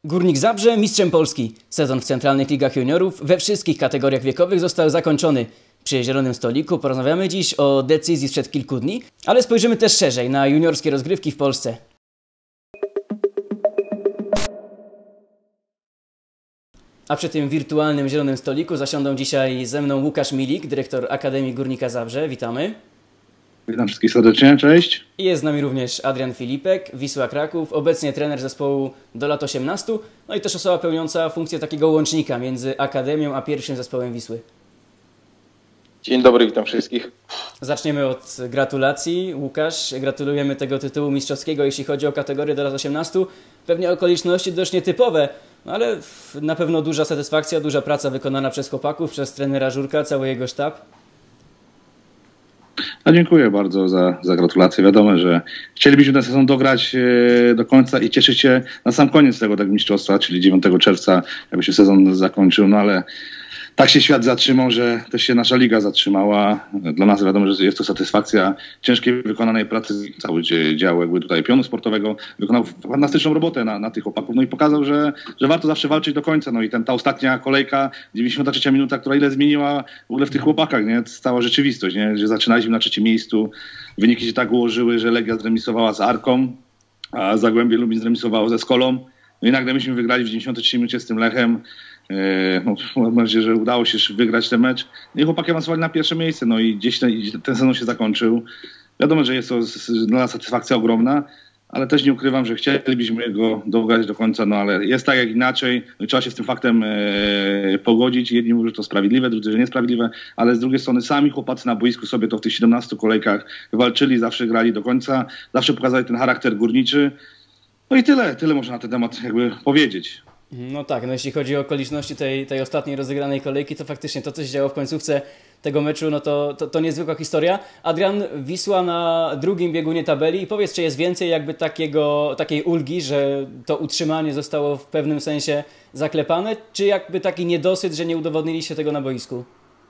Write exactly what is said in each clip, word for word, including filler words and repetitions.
Górnik Zabrze mistrzem Polski. Sezon w centralnych ligach juniorów we wszystkich kategoriach wiekowych został zakończony. Przy Zielonym Stoliku porozmawiamy dziś o decyzji sprzed kilku dni, ale spojrzymy też szerzej na juniorskie rozgrywki w Polsce. A przy tym wirtualnym Zielonym Stoliku zasiądą dzisiaj ze mną Łukasz Milik, dyrektor Akademii Górnika Zabrze. Witamy. Witam wszystkich serdecznie, cześć. I jest z nami również Adrian Filipek, Wisła Kraków, obecnie trener zespołu do lat osiemnastu, no i też osoba pełniąca funkcję takiego łącznika między Akademią a pierwszym zespołem Wisły. Dzień dobry, witam wszystkich. Zaczniemy od gratulacji. Łukasz, gratulujemy tego tytułu mistrzowskiego, jeśli chodzi o kategorię do lat osiemnastu. Pewnie okoliczności dość nietypowe, no ale na pewno duża satysfakcja, duża praca wykonana przez chłopaków, przez trenera Żurka, cały jego sztab. No, dziękuję bardzo za, za gratulacje. Wiadomo, że chcielibyśmy ten sezon dograć e, do końca i cieszyć się na sam koniec tego tak mistrzostwa, czyli dziewiątego czerwca, jakby się sezon zakończył, no ale tak się świat zatrzymał, że też się nasza liga zatrzymała. Dla nas wiadomo, że jest to satysfakcja ciężkiej wykonanej pracy. Cały dział jakby tutaj pionu sportowego wykonał fantastyczną robotę na, na tych chłopaków. No i pokazał, że, że warto zawsze walczyć do końca. No i ten, ta ostatnia kolejka, dziewięćdziesiąta trzecia minuta, która ile zmieniła w ogóle w tych chłopakach, nie? Cała rzeczywistość, nie? Że zaczynaliśmy na trzecim miejscu. Wyniki się tak ułożyły, że Legia zremisowała z Arką, a Zagłębie Lubin zremisowało ze Skolą. No i nagle myśmy wygrali w dziewięćdziesiątej trzeciej minucie z tym Lechem. No, mam nadzieję, że udało się wygrać ten mecz. No i chłopaki awansowali na pierwsze miejsce, no i gdzieś ten, ten sezon się zakończył. Wiadomo, że jest to dla nas satysfakcja ogromna, ale też nie ukrywam, że chcielibyśmy go dograć do końca, no ale jest tak jak inaczej, no trzeba się z tym faktem e, pogodzić. Jedni mówią, że to sprawiedliwe, drudzy, że niesprawiedliwe, ale z drugiej strony sami chłopacy na boisku sobie to w tych siedemnastu kolejkach walczyli, zawsze grali do końca, zawsze pokazali ten charakter górniczy. No i tyle, tyle można na ten temat jakby powiedzieć. No tak, no jeśli chodzi o okoliczności tej, tej ostatniej rozegranej kolejki, to faktycznie to, co się działo w końcówce tego meczu, no to, to, to niezwykła historia. Adrian, Wisła na drugim biegunie tabeli i powiedz, czy jest więcej jakby takiego, takiej ulgi, że to utrzymanie zostało w pewnym sensie zaklepane, czy jakby taki niedosyt, że nie udowodniliście tego na boisku?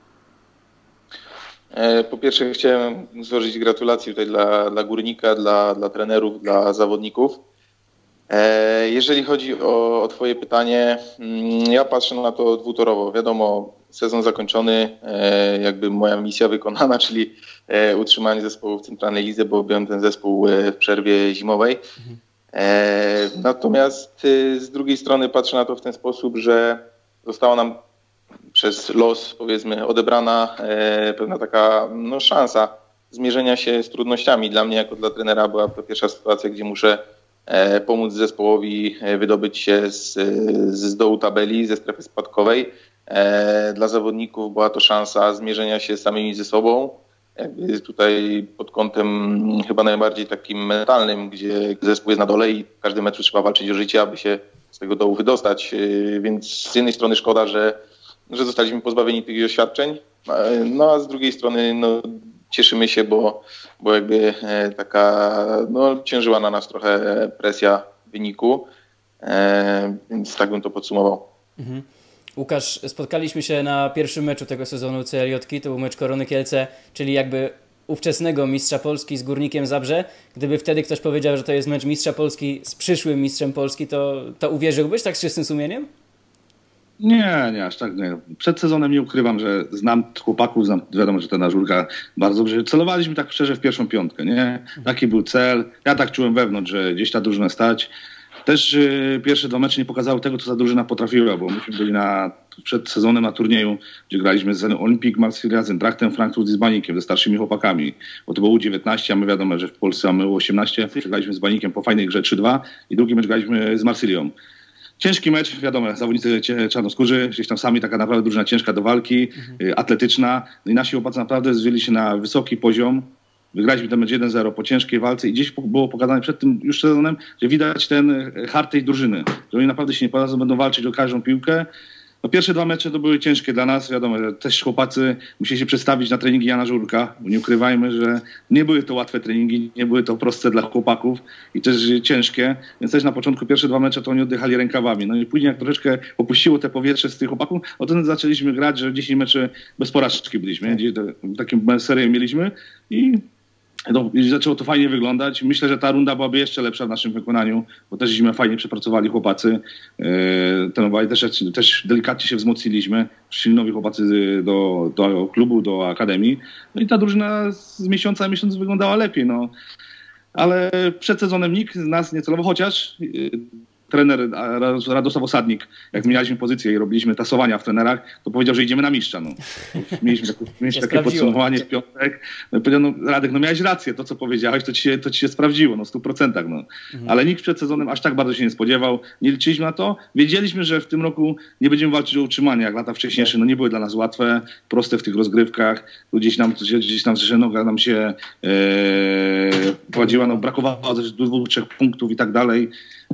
Po pierwsze chciałem złożyć gratulacje tutaj dla, dla Górnika, dla, dla trenerów, dla zawodników. Jeżeli chodzi o, o twoje pytanie, ja patrzę na to dwutorowo. Wiadomo, sezon zakończony, jakby moja misja wykonana, czyli utrzymanie zespołu w centralnej lidze, bo byłem ten zespół w przerwie zimowej. Mhm. Natomiast z drugiej strony patrzę na to w ten sposób, że została nam przez los, powiedzmy, odebrana pewna taka no, szansa zmierzenia się z trudnościami. Dla mnie jako dla trenera była to pierwsza sytuacja, gdzie muszę pomóc zespołowi wydobyć się z, z dołu tabeli, ze strefy spadkowej. Dla zawodników była to szansa zmierzenia się samymi ze sobą. Jakby tutaj pod kątem chyba najbardziej takim mentalnym, gdzie zespół jest na dole i w każdym meczu trzeba walczyć o życie, aby się z tego dołu wydostać. Więc z jednej strony szkoda, że, że zostaliśmy pozbawieni tych doświadczeń, no a z drugiej strony no, cieszymy się, bo, bo jakby taka no, ciężyła na nas trochę presja wyniku, e, więc tak bym to podsumował. Mhm. Łukasz, spotkaliśmy się na pierwszym meczu tego sezonu C L J-ki, to był mecz Korony Kielce, czyli jakby ówczesnego mistrza Polski z Górnikiem Zabrze. Gdyby wtedy ktoś powiedział, że to jest mecz mistrza Polski z przyszłym mistrzem Polski, to, to uwierzyłbyś tak z czystym sumieniem? Nie, nie, aż tak nie. Przed sezonem nie ukrywam, że znam chłopaków, znam, wiadomo, że ten Żurka bardzo dobrze. Celowaliśmy tak szczerze w pierwszą piątkę, nie? Taki był cel. Ja tak czułem wewnątrz, że gdzieś ta drużyna stać. Też y, pierwsze dwa mecze nie pokazały tego, co ta drużyna potrafiła, bo myśmy byli na, przed sezonem na turnieju, gdzie graliśmy z Olympique Marsylia, z Eintrachtem Frankfurt i z Banikiem, ze starszymi chłopakami. Bo to było U dziewiętnaście, a my wiadomo, że w Polsce mamy U osiemnaście. Graliśmy z Banikiem po fajnej grze trzy dwa i drugi mecz graliśmy z Marsylią. Ciężki mecz, wiadomo, zawodnicy czarnoskórzy, gdzieś tam sami taka naprawdę drużyna ciężka do walki, mhm. atletyczna. No i nasi chłopacy naprawdę wzięli się na wysoki poziom. Wygraliśmy ten mecz jeden zero po ciężkiej walce i gdzieś było pokazane przed tym już sezonem, że widać ten hart tej drużyny, że oni naprawdę się nie podadzą, będą walczyć o każdą piłkę. No pierwsze dwa mecze to były ciężkie dla nas, wiadomo, że też chłopacy musieli się przedstawić na treningi Jana Żurka, bo nie ukrywajmy, że nie były to łatwe treningi, nie były to proste dla chłopaków i też ciężkie, więc też na początku pierwsze dwa mecze to oni oddychali rękawami, no i później jak troszeczkę opuściło te powietrze z tych chłopaków, no to zaczęliśmy grać, że dziesięć meczy bez porażki byliśmy, gdzie taką serię mieliśmy i No, zaczęło to fajnie wyglądać. Myślę, że ta runda byłaby jeszcze lepsza w naszym wykonaniu, bo też żeśmy fajnie przepracowali chłopacy. Yy, trenowali też, też delikatnie się wzmocniliśmy. Przyszli nowi chłopacy do, do klubu, do akademii. No i ta drużyna z miesiąca na miesiąc wyglądała lepiej. No. Ale przed sezonem nikt z nas nie celował, chociaż yy, trener Radosław Osadnik, jak zmienialiśmy pozycję i robiliśmy tasowania w trenerach, to powiedział, że idziemy na mistrza. No. Mieliśmy, takie, mieliśmy takie podsumowanie w piątek. No, powiedział, no, Radek, no miałeś rację, to co powiedziałeś, to ci się, to ci się sprawdziło, no w stu procentach. No. Mhm. Ale nikt przed sezonem aż tak bardzo się nie spodziewał. Nie liczyliśmy na to. Wiedzieliśmy, że w tym roku nie będziemy walczyć o utrzymanie, jak lata wcześniejsze. No nie były dla nas łatwe, proste w tych rozgrywkach. Gdzieś nam, gdzieś tam że noga nam się e, prowadziła, no brakowało też dwóch, trzech punktów i tak dalej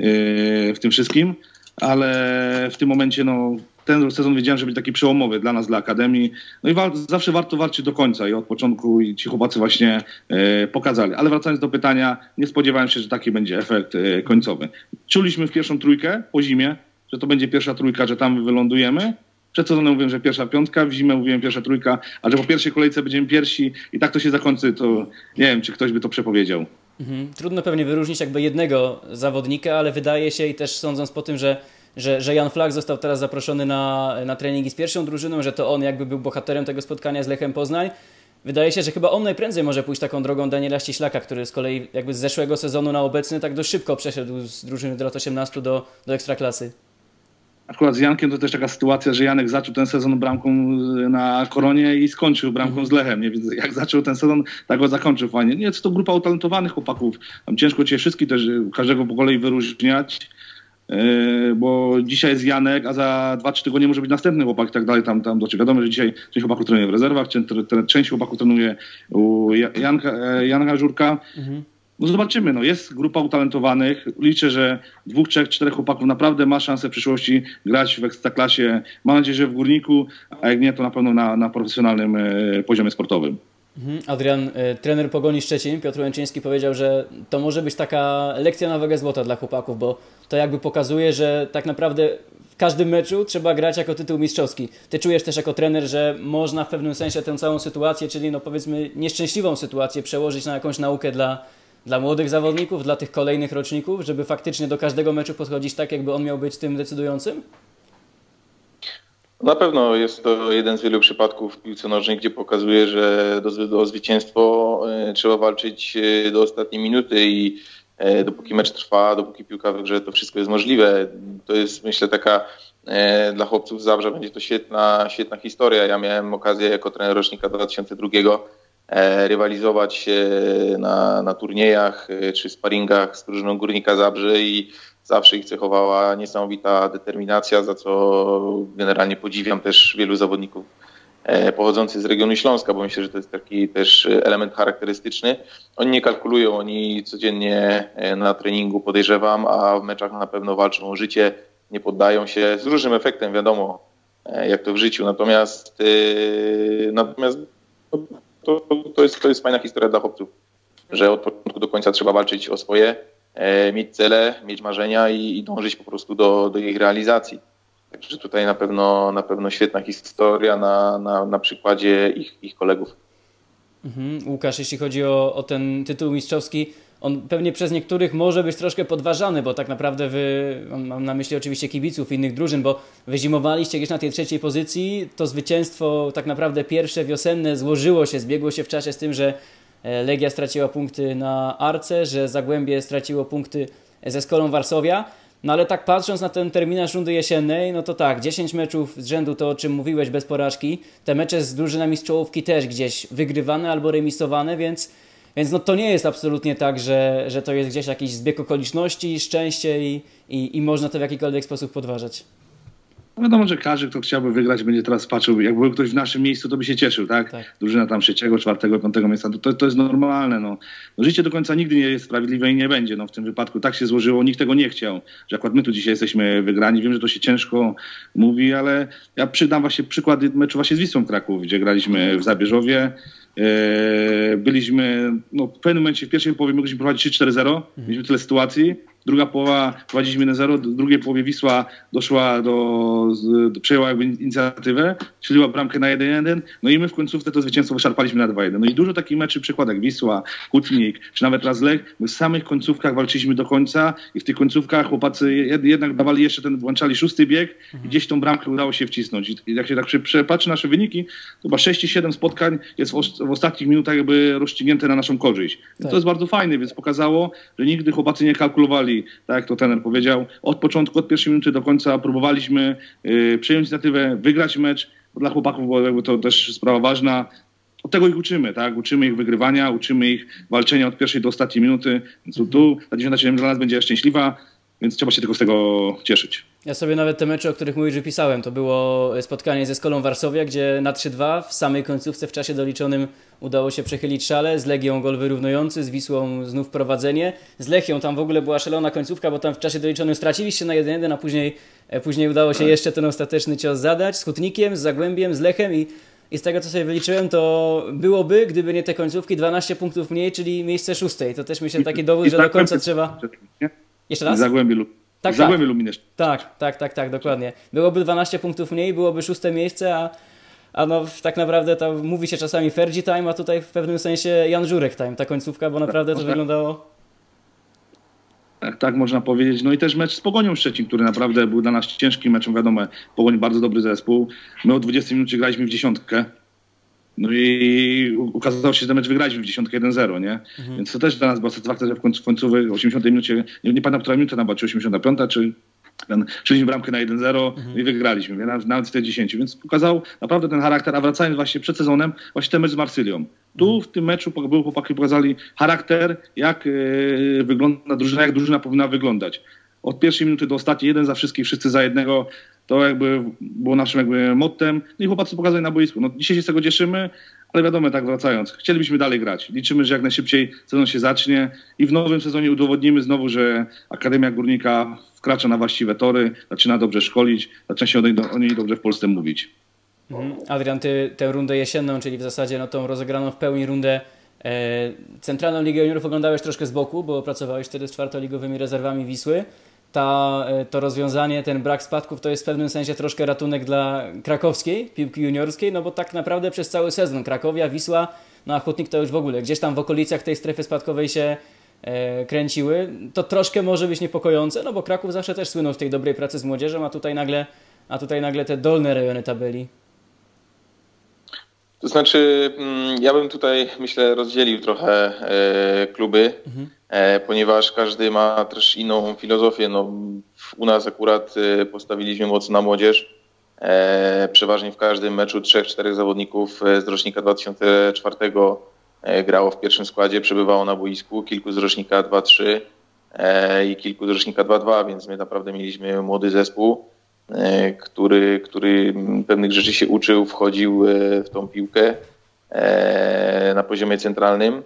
w tym wszystkim, ale w tym momencie no, ten sezon wiedziałem, że będzie taki przełomowy dla nas, dla Akademii. No i wa- zawsze warto walczyć do końca i od początku i ci chłopacy właśnie e, pokazali. Ale wracając do pytania, nie spodziewałem się, że taki będzie efekt e, końcowy. Czuliśmy w pierwszą trójkę po zimie, że to będzie pierwsza trójka, że tam wylądujemy. Przed sezonem mówiłem, że pierwsza piątka, w zimę mówiłem pierwsza trójka, a że po pierwszej kolejce będziemy pierwsi i tak to się zakończy, to nie wiem, czy ktoś by to przepowiedział. Mhm. Trudno pewnie wyróżnić jakby jednego zawodnika, ale wydaje się i też sądząc po tym, że, że, że Jan Flach został teraz zaproszony na, na treningi z pierwszą drużyną, że to on jakby był bohaterem tego spotkania z Lechem Poznań. Wydaje się, że chyba on najprędzej może pójść taką drogą Daniela Ściślaka, który z kolei jakby z zeszłego sezonu na obecny tak dość szybko przeszedł z drużyny do lat osiemnastu do, do Ekstraklasy. Akurat z Jankiem to też taka sytuacja, że Janek zaczął ten sezon bramką na Koronie i skończył bramką z Lechem. Nie? Więc jak zaczął ten sezon, tak go zakończył fajnie. Nie, to grupa utalentowanych chłopaków. Tam ciężko cię wszystkich też, każdego po kolei wyróżniać, yy, bo dzisiaj jest Janek, a za dwa, trzy tygodnie może być następny chłopak i tak dalej. Tam, tam, znaczy wiadomo, że dzisiaj część chłopaków trenuje w rezerwach, część chłopaków trenuje u Janka, Janka Żurka. Mhm. No zobaczymy, no jest grupa utalentowanych. Liczę, że dwóch, trzech, czterech chłopaków naprawdę ma szansę w przyszłości grać w Ekstraklasie. Mam nadzieję, że w Górniku, a jak nie, to na pewno na, na profesjonalnym e, poziomie sportowym. Adrian, e, trener Pogoni Szczecin, Piotr Łęczyński powiedział, że to może być taka lekcja na wagę złota dla chłopaków, bo to jakby pokazuje, że tak naprawdę w każdym meczu trzeba grać jako tytuł mistrzowski. Ty czujesz też jako trener, że można w pewnym sensie tę całą sytuację, czyli no powiedzmy nieszczęśliwą sytuację przełożyć na jakąś naukę dla Dla młodych zawodników, dla tych kolejnych roczników, żeby faktycznie do każdego meczu podchodzić tak, jakby on miał być tym decydującym? Na pewno jest to jeden z wielu przypadków w piłce nożnej, gdzie pokazuje, że do, do zwycięstwo e, trzeba walczyć e, do ostatniej minuty i e, dopóki mecz trwa, dopóki piłka w grze, to wszystko jest możliwe. To jest, myślę, taka e, dla chłopców z Zabrza będzie to świetna, świetna historia. Ja miałem okazję jako trener rocznika dwa tysiące drugiego rywalizować na, na turniejach czy sparingach z drużyną Górnika Zabrze i zawsze ich cechowała niesamowita determinacja, za co generalnie podziwiam też wielu zawodników pochodzących z regionu Śląska, bo myślę, że to jest taki też element charakterystyczny. Oni nie kalkulują, oni codziennie na treningu, podejrzewam, a w meczach na pewno walczą o życie, nie poddają się z różnym efektem, wiadomo, jak to w życiu. Natomiast natomiast To, to, jest, to jest fajna historia dla chłopców, że od początku do końca trzeba walczyć o swoje, e, mieć cele, mieć marzenia i, i dążyć po prostu do, do ich realizacji. Także tutaj na pewno, na pewno świetna historia na, na, na przykładzie ich, ich kolegów. Mhm. Łukasz, jeśli chodzi o, o ten tytuł mistrzowski, on pewnie przez niektórych może być troszkę podważany, bo tak naprawdę wy, mam na myśli oczywiście kibiców innych drużyn, bo wyzimowaliście gdzieś na tej trzeciej pozycji, to zwycięstwo tak naprawdę pierwsze wiosenne złożyło się, zbiegło się w czasie z tym, że Legia straciła punkty na Arce, że Zagłębie straciło punkty ze Skolą Warszawia, no ale tak patrząc na ten terminarz rundy jesiennej, no to tak, dziesięć meczów z rzędu, to o czym mówiłeś, bez porażki, te mecze z drużynami z czołówki też gdzieś wygrywane albo remisowane, więc Więc no to nie jest absolutnie tak, że, że to jest gdzieś jakiś zbieg okoliczności, szczęście i, i, i można to w jakikolwiek sposób podważać. Wiadomo, że każdy, kto chciałby wygrać, będzie teraz patrzył. Jak był ktoś w naszym miejscu, to by się cieszył, tak? tak. Drużyna tam trzeciego, czwartego, piątego miejsca, to, to jest normalne. No. No, życie do końca nigdy nie jest sprawiedliwe i nie będzie. No, w tym wypadku tak się złożyło, nikt tego nie chciał, że akurat my tu dzisiaj jesteśmy wygrani. Wiem, że to się ciężko mówi, ale ja przydam właśnie przykład meczu właśnie z Wisłą Kraków, gdzie graliśmy w Zabierzowie. Byliśmy, no w pewnym momencie w pierwszej połowie mogliśmy prowadzić trzy cztery zero, mieliśmy tyle sytuacji, druga połowa prowadziliśmy jeden zero, w drugiej połowie Wisła doszła do, do przejęła jakby inicjatywę, strzeliła bramkę na jeden jeden, no i my w końcówce to zwycięstwo wyszarpaliśmy na dwa jeden. No i dużo takich meczy, przykładek Wisła, Kutnik, czy nawet raz Lech, my w samych końcówkach walczyliśmy do końca i w tych końcówkach chłopacy jednak dawali jeszcze ten, włączali szósty bieg i gdzieś tą bramkę udało się wcisnąć. I jak się tak patrzy na nasze wyniki, to chyba sześć siedem spotkań jest w, w ostatnich minutach jakby rozstrzygnięte na naszą korzyść. Tak. To jest bardzo fajne, więc pokazało, że nigdy chłopacy nie kalkulowali, tak jak to trener powiedział, od początku, od pierwszej minuty do końca próbowaliśmy yy, przejąć inicjatywę, wygrać mecz, bo dla chłopaków była jakby to też sprawa ważna. Od tego ich uczymy, tak? Uczymy ich wygrywania, uczymy ich walczenia od pierwszej do ostatniej minuty. Więc tu ta dziesiąta siedem dla nas będzie szczęśliwa, więc trzeba się tylko z tego cieszyć. Ja sobie nawet te mecze, o których mówisz, wypisałem. To było spotkanie ze Skolą Warszawia, gdzie na trzy dwa w samej końcówce w czasie doliczonym udało się przechylić szale. Z Legią gol wyrównujący, z Wisłą znów prowadzenie. Z Lechią tam w ogóle była szalona końcówka, bo tam w czasie doliczonym straciliście na jeden jeden, a później, później udało się jeszcze ten ostateczny cios zadać. Z Hutnikiem, z Zagłębiem, z Lechem i, i z tego, co sobie wyliczyłem, to byłoby, gdyby nie te końcówki, dwanaście punktów mniej, czyli miejsce szóste. I to też myślę taki dowód, że do końca trzeba... Jeszcze raz? Zagłębie lub tak, Zagłębie tak. Lubin jeszcze. Tak, tak, tak, tak, dokładnie. Byłoby dwanaście punktów mniej, byłoby szóste miejsce, a, a no tak naprawdę to mówi się czasami Fergie time, a tutaj w pewnym sensie Jan Żurek time, ta końcówka, bo naprawdę to wyglądało... Tak, tak można powiedzieć. No i też mecz z Pogonią Szczecin, który naprawdę był dla nas ciężkim meczem, wiadomo, Pogoń bardzo dobry zespół. My o dwudziestej minucie graliśmy w dziesiątkę. No i ukazało się, że ten mecz wygraliśmy w dziesiątkę jeden zero, nie? Mhm. Więc to też dla nas była satysfakcja, że w końcu, w końcowej osiemdziesiątej minucie, nie, nie pamiętam, która minuta nam była, czy osiemdziesiąta piąta, czy ten, szliśmy bramkę na jeden zero mhm. i wygraliśmy, nawet, nawet z tej dziesięciu, więc pokazał naprawdę ten charakter, a wracając właśnie przed sezonem, właśnie ten mecz z Marsylią. Tu mhm. w tym meczu były chłopaki pokazali charakter, jak yy, wygląda drużyna, jak drużyna powinna wyglądać. Od pierwszej minuty do ostatniej, jeden za wszystkich, wszyscy za jednego, to jakby było naszym jakby mottem. No i chłopacy pokazali na boisku. No dzisiaj się z tego cieszymy, ale wiadomo, tak wracając, chcielibyśmy dalej grać. Liczymy, że jak najszybciej sezon się zacznie i w nowym sezonie udowodnimy znowu, że Akademia Górnika wkracza na właściwe tory, zaczyna dobrze szkolić, zaczyna się o niej, o niej dobrze w Polsce mówić. Mhm. Adrian, ty tę rundę jesienną, czyli w zasadzie no, tą rozegraną w pełni rundę e, Centralną Ligę Juniorów oglądałeś troszkę z boku, bo pracowałeś wtedy z czwartoligowymi rezerwami Wisły. Ta, to rozwiązanie, ten brak spadków to jest w pewnym sensie troszkę ratunek dla krakowskiej piłki juniorskiej, no bo tak naprawdę przez cały sezon Krakowia, Wisła, no a Hutnik to już w ogóle gdzieś tam w okolicach tej strefy spadkowej się e, kręciły. To troszkę może być niepokojące, no bo Kraków zawsze też słynął z tej dobrej pracy z młodzieżą, a tutaj nagle, a tutaj nagle te dolne rejony tabeli. To znaczy, ja bym tutaj, myślę, rozdzielił trochę e, kluby, mhm. e, ponieważ każdy ma też inną filozofię. No, u nas akurat e, postawiliśmy mocno na młodzież. E, przeważnie w każdym meczu trzech, czterech zawodników z rocznika dwa tysiące czwartego e, grało w pierwszym składzie, przebywało na boisku. Kilku z rocznika dwa trzy e, i kilku z rocznika dwa dwa, więc my naprawdę mieliśmy młody zespół. Który, który pewnych rzeczy się uczył, wchodził w tą piłkę na poziomie centralnym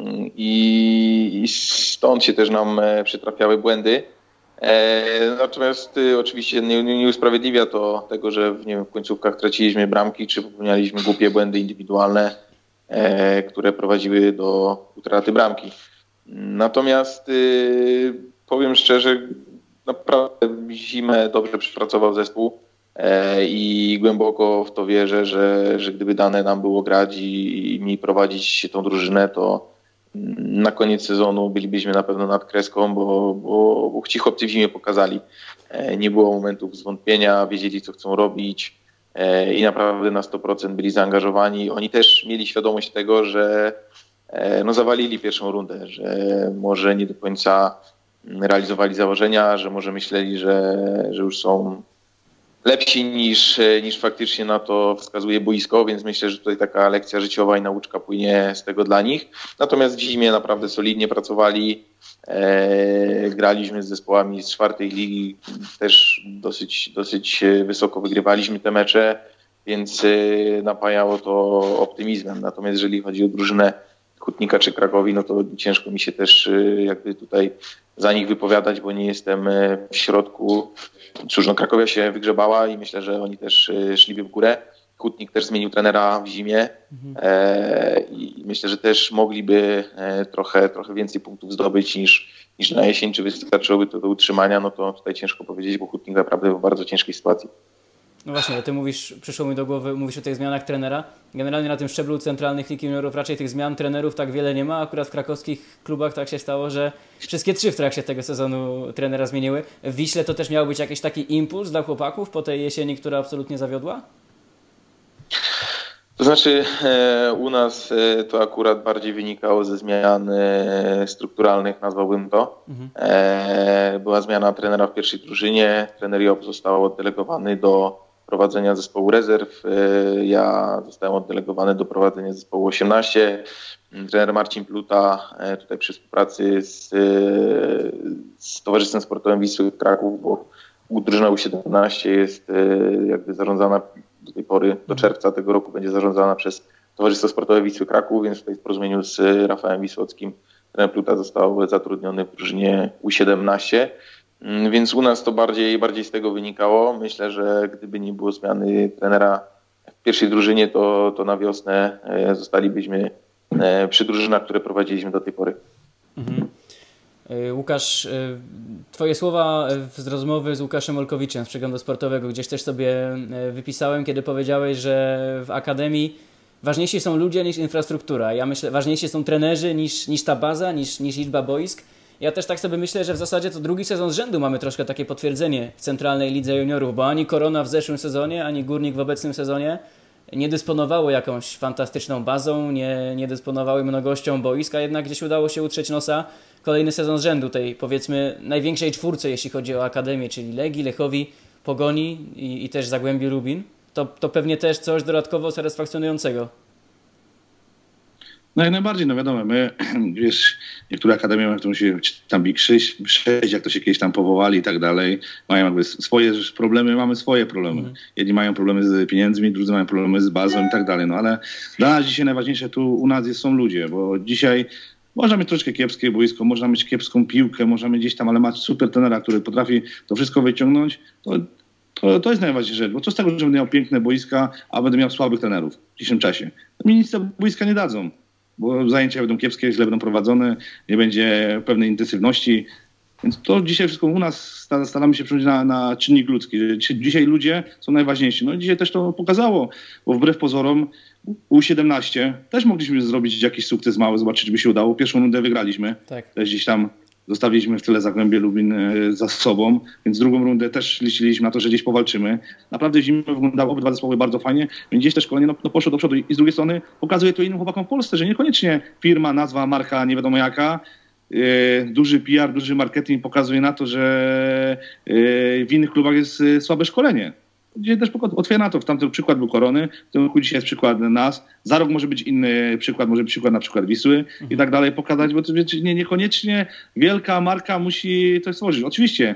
i stąd się też nam przytrafiały błędy. Natomiast oczywiście nie, nie usprawiedliwia to tego, że nie wiem, w końcówkach traciliśmy bramki, czy popełnialiśmy głupie błędy indywidualne, które prowadziły do utraty bramki. Natomiast powiem szczerze, naprawdę zimę dobrze przepracował zespół e, i głęboko w to wierzę, że, że gdyby dane nam było grać i, i mi prowadzić tą drużynę, to na koniec sezonu bylibyśmy na pewno nad kreską, bo, bo, bo ci chłopcy w zimie pokazali. E, nie było momentów zwątpienia, wiedzieli co chcą robić e, i naprawdę na sto procent byli zaangażowani. Oni też mieli świadomość tego, że e, no, zawalili pierwszą rundę, że może nie do końca realizowali założenia, że może myśleli, że, że już są lepsi niż, niż faktycznie na to wskazuje boisko, więc myślę, że tutaj taka lekcja życiowa i nauczka płynie z tego dla nich. Natomiast w zimie naprawdę solidnie pracowali, e, graliśmy z zespołami z czwartej ligi, też dosyć, dosyć wysoko wygrywaliśmy te mecze, więc e, napajało to optymizmem. Natomiast jeżeli chodzi o drużynę Hutnika czy Krakowi, no to ciężko mi się też jakby tutaj za nich wypowiadać, bo nie jestem w środku. Cóż, no Krakowia się wygrzebała i myślę, że oni też szliby w górę. Hutnik też zmienił trenera w zimie e, i myślę, że też mogliby e, trochę, trochę więcej punktów zdobyć niż, niż na jesień. Czy wystarczyłoby to do utrzymania, no to tutaj ciężko powiedzieć, bo Hutnik naprawdę w bardzo ciężkiej sytuacji. No właśnie, ty mówisz, przyszło mi do głowy, mówisz o tych zmianach trenera. Generalnie na tym szczeblu centralnych lig juniorów raczej tych zmian trenerów tak wiele nie ma. Akurat w krakowskich klubach tak się stało, że wszystkie trzy w trakcie tego sezonu trenera zmieniły. W Wiśle to też miał być jakiś taki impuls dla chłopaków po tej jesieni, która absolutnie zawiodła? To znaczy e, u nas e, to akurat bardziej wynikało ze zmian e, strukturalnych, nazwałbym to. Mhm. E, była zmiana trenera w pierwszej drużynie. Trener Job został oddelegowany do prowadzenia zespołu rezerw. E, ja zostałem oddelegowany do prowadzenia zespołu osiemnaście. Trener Marcin Pluta e, tutaj przy współpracy z, e, z Towarzystwem Sportowym Wisły Kraków, bo drużyna U siedemnaście jest e, jakby zarządzana do tej pory, do czerwca tego roku będzie zarządzana przez Towarzystwo Sportowe Wisły Kraków, więc tutaj w porozumieniu z Rafałem Wisłockim trener Pluta został zatrudniony w drużynie U siedemnaście, więc u nas to bardziej, bardziej z tego wynikało. Myślę, że gdyby nie było zmiany trenera w pierwszej drużynie, to, to na wiosnę zostalibyśmy przy drużynach, które prowadziliśmy do tej pory. Mhm. Łukasz, twoje słowa z rozmowy z Łukaszem Olkowiczem z Przeglądu Sportowego gdzieś też sobie wypisałem, kiedy powiedziałeś, że w Akademii ważniejsi są ludzie niż infrastruktura. Ja myślę, ważniejsi są trenerzy niż, niż ta baza, niż, niż liczba boisk. Ja też tak sobie myślę, że w zasadzie to drugi sezon z rzędu mamy troszkę takie potwierdzenie w Centralnej Lidze Juniorów, bo ani Korona w zeszłym sezonie, ani Górnik w obecnym sezonie nie dysponowały jakąś fantastyczną bazą, nie, nie dysponowały mnogością boisk, a jednak gdzieś udało się utrzeć nosa kolejny sezon z rzędu tej, powiedzmy, największej czwórce, jeśli chodzi o Akademię, czyli Legii, Lechowi, Pogoni i, i też Zagłębiu Lubin. To, to pewnie też coś dodatkowo satysfakcjonującego. No jak najbardziej, no wiadomo, my, wiesz, niektóre akademie mają to się tam Big sześć, jak to się kiedyś tam powołali i tak dalej, mają jakby swoje problemy, mamy swoje problemy. Mm. Jedni mają problemy z pieniędzmi, drudzy mają problemy z bazą i tak dalej, no ale dla nas dzisiaj najważniejsze tu u nas jest, są ludzie, bo dzisiaj można mieć troszkę kiepskie boisko, można mieć kiepską piłkę, można mieć gdzieś tam, ale mać super trenera, który potrafi to wszystko wyciągnąć, to, to, to jest najważniejsza rzecz. Bo co z tego, że będę miał piękne boiska, a będę miał słabych trenerów w dzisiejszym czasie? Mi nic te boiska nie dadzą, bo zajęcia będą kiepskie, źle będą prowadzone, nie będzie pewnej intensywności. Więc to dzisiaj wszystko u nas staramy się przyjąć na, na czynnik ludzki. Dzisiaj ludzie są najważniejsi. No i dzisiaj też to pokazało, bo wbrew pozorom U siedemnaście też mogliśmy zrobić jakiś sukces mały, zobaczyć, czy by się udało. Pierwszą rundę wygraliśmy. Tak. Też gdzieś tam zostawiliśmy w tyle Zagłębie Lubin za sobą, więc drugą rundę też liczyliśmy na to, że gdzieś powalczymy. Naprawdę zimno wyglądało, obydwa zespoły bardzo fajnie, więc gdzieś też szkolenie no, no poszło do przodu. I z drugiej strony pokazuje to innym chłopakom w Polsce, że niekoniecznie firma, nazwa, marka, nie wiadomo jaka, yy, duży P R, duży marketing pokazuje na to, że yy, w innych klubach jest yy, słabe szkolenie. Gdzie też otwiera na to. W tamtym przykład był Korony, w tym roku dzisiaj jest przykład nas. Za rok może być inny przykład, może być przykład na przykład Wisły mhm. i tak dalej pokazać, bo to nie, niekoniecznie wielka marka musi to stworzyć. Oczywiście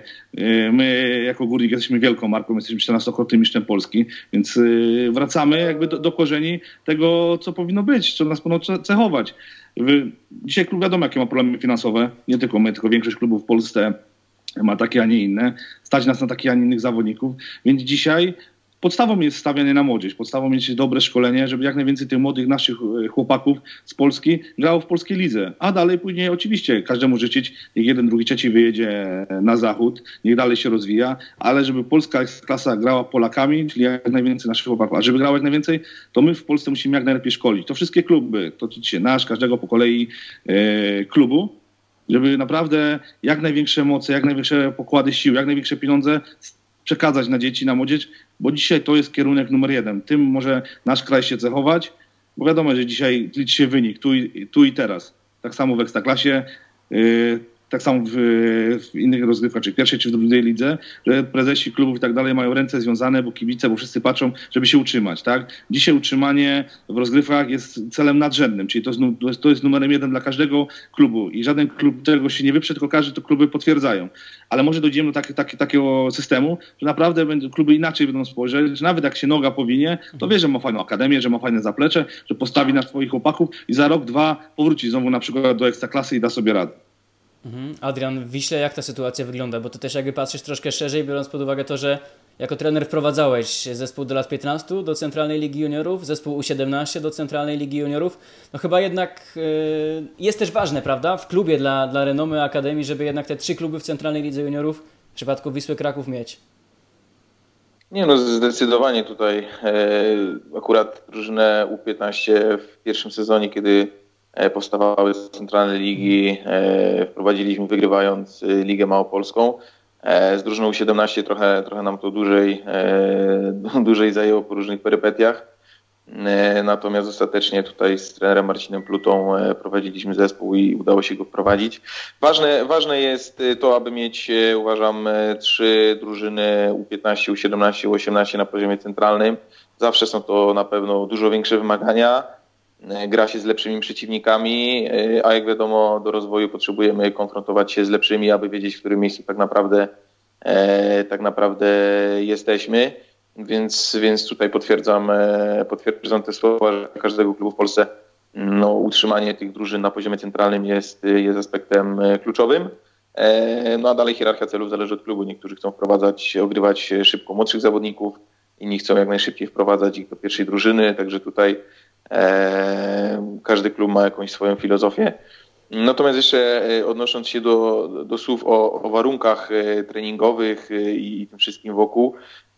my jako Górnik jesteśmy wielką marką, jesteśmy czternastokrotnym mistrzem Polski, więc wracamy jakby do, do korzeni tego, co powinno być, co nas powinno cechować. Dzisiaj klub wiadomo, jakie ma problemy finansowe, nie tylko my, tylko większość klubów w Polsce ma takie, a nie inne. Stać nas na takich, a nie innych zawodników. Więc dzisiaj podstawą jest stawianie na młodzież. Podstawą jest dobre szkolenie, żeby jak najwięcej tych młodych naszych chłopaków z Polski grało w polskiej lidze. A dalej później oczywiście każdemu życzyć, niech jeden, drugi, trzeci wyjedzie na zachód, niech dalej się rozwija, ale żeby polska klasa grała Polakami, czyli jak najwięcej naszych chłopaków. A żeby grało jak najwięcej, to my w Polsce musimy jak najlepiej szkolić. To wszystkie kluby, to oczywiście nasz, każdego po kolei e, klubu, żeby naprawdę jak największe moce, jak największe pokłady sił, jak największe pieniądze przekazać na dzieci, na młodzież, bo dzisiaj to jest kierunek numer jeden. Tym może nasz kraj się cechować, bo wiadomo, że dzisiaj liczy się wynik, tu i, tu i teraz. Tak samo w Ekstraklasie, yy, tak samo w, w innych rozgrywkach, czy w pierwszej, czy w drugiej lidze, że prezesi klubów i tak dalej mają ręce związane, bo kibice, bo wszyscy patrzą, żeby się utrzymać. Tak? Dzisiaj utrzymanie w rozgrywkach jest celem nadrzędnym, czyli to jest, to jest numerem jeden dla każdego klubu i żaden klub tego się nie wyprze, tylko każdy to kluby potwierdzają. Ale może dojdziemy do tak, tak, takiego systemu, że naprawdę będą, kluby inaczej będą spojrzeć, że nawet jak się noga powinie, to wie, że ma fajną akademię, że ma fajne zaplecze, że postawi na swoich chłopaków i za rok, dwa powróci znowu na przykład do Ekstraklasy i da sobie radę. Adrian, w Wiśle jak ta sytuacja wygląda? Bo ty też jakby patrzysz troszkę szerzej, biorąc pod uwagę to, że jako trener wprowadzałeś zespół do lat piętnastu do Centralnej Ligi Juniorów, zespół U siedemnaście do Centralnej Ligi Juniorów. No chyba jednak y, jest też ważne, prawda, w klubie dla, dla renomy Akademii, żeby jednak te trzy kluby w Centralnej Lidze Juniorów w przypadku Wisły Kraków mieć. Nie no, zdecydowanie tutaj e, akurat drużynę U piętnaście w pierwszym sezonie, kiedy e, powstawały Centralne Ligi, e, wprowadziliśmy wygrywając Ligę Małopolską. E, z drużyną U siedemnaście trochę, trochę nam to dłużej, e, dłużej zajęło po różnych perypetiach. E, natomiast ostatecznie tutaj z trenerem Marcinem Plutą e, prowadziliśmy zespół i udało się go wprowadzić. Ważne, ważne jest to, aby mieć, e, uważam, e, trzy drużyny U piętnaście, U siedemnaście, U osiemnaście na poziomie centralnym. Zawsze są to na pewno dużo większe wymagania. E, gra się z lepszymi przeciwnikami, e, a jak wiadomo, do rozwoju potrzebujemy konfrontować się z lepszymi, aby wiedzieć, w którym miejscu tak naprawdę, e, tak naprawdę jesteśmy. Więc, więc tutaj potwierdzam, potwierdzam te słowa, że dla każdego klubu w Polsce no, utrzymanie tych drużyn na poziomie centralnym jest, jest aspektem kluczowym. No a dalej hierarchia celów zależy od klubu. Niektórzy chcą wprowadzać, ogrywać szybko młodszych zawodników, inni chcą jak najszybciej wprowadzać ich do pierwszej drużyny, także tutaj e, każdy klub ma jakąś swoją filozofię. Natomiast jeszcze odnosząc się do, do słów o, o warunkach treningowych i, i tym wszystkim wokół,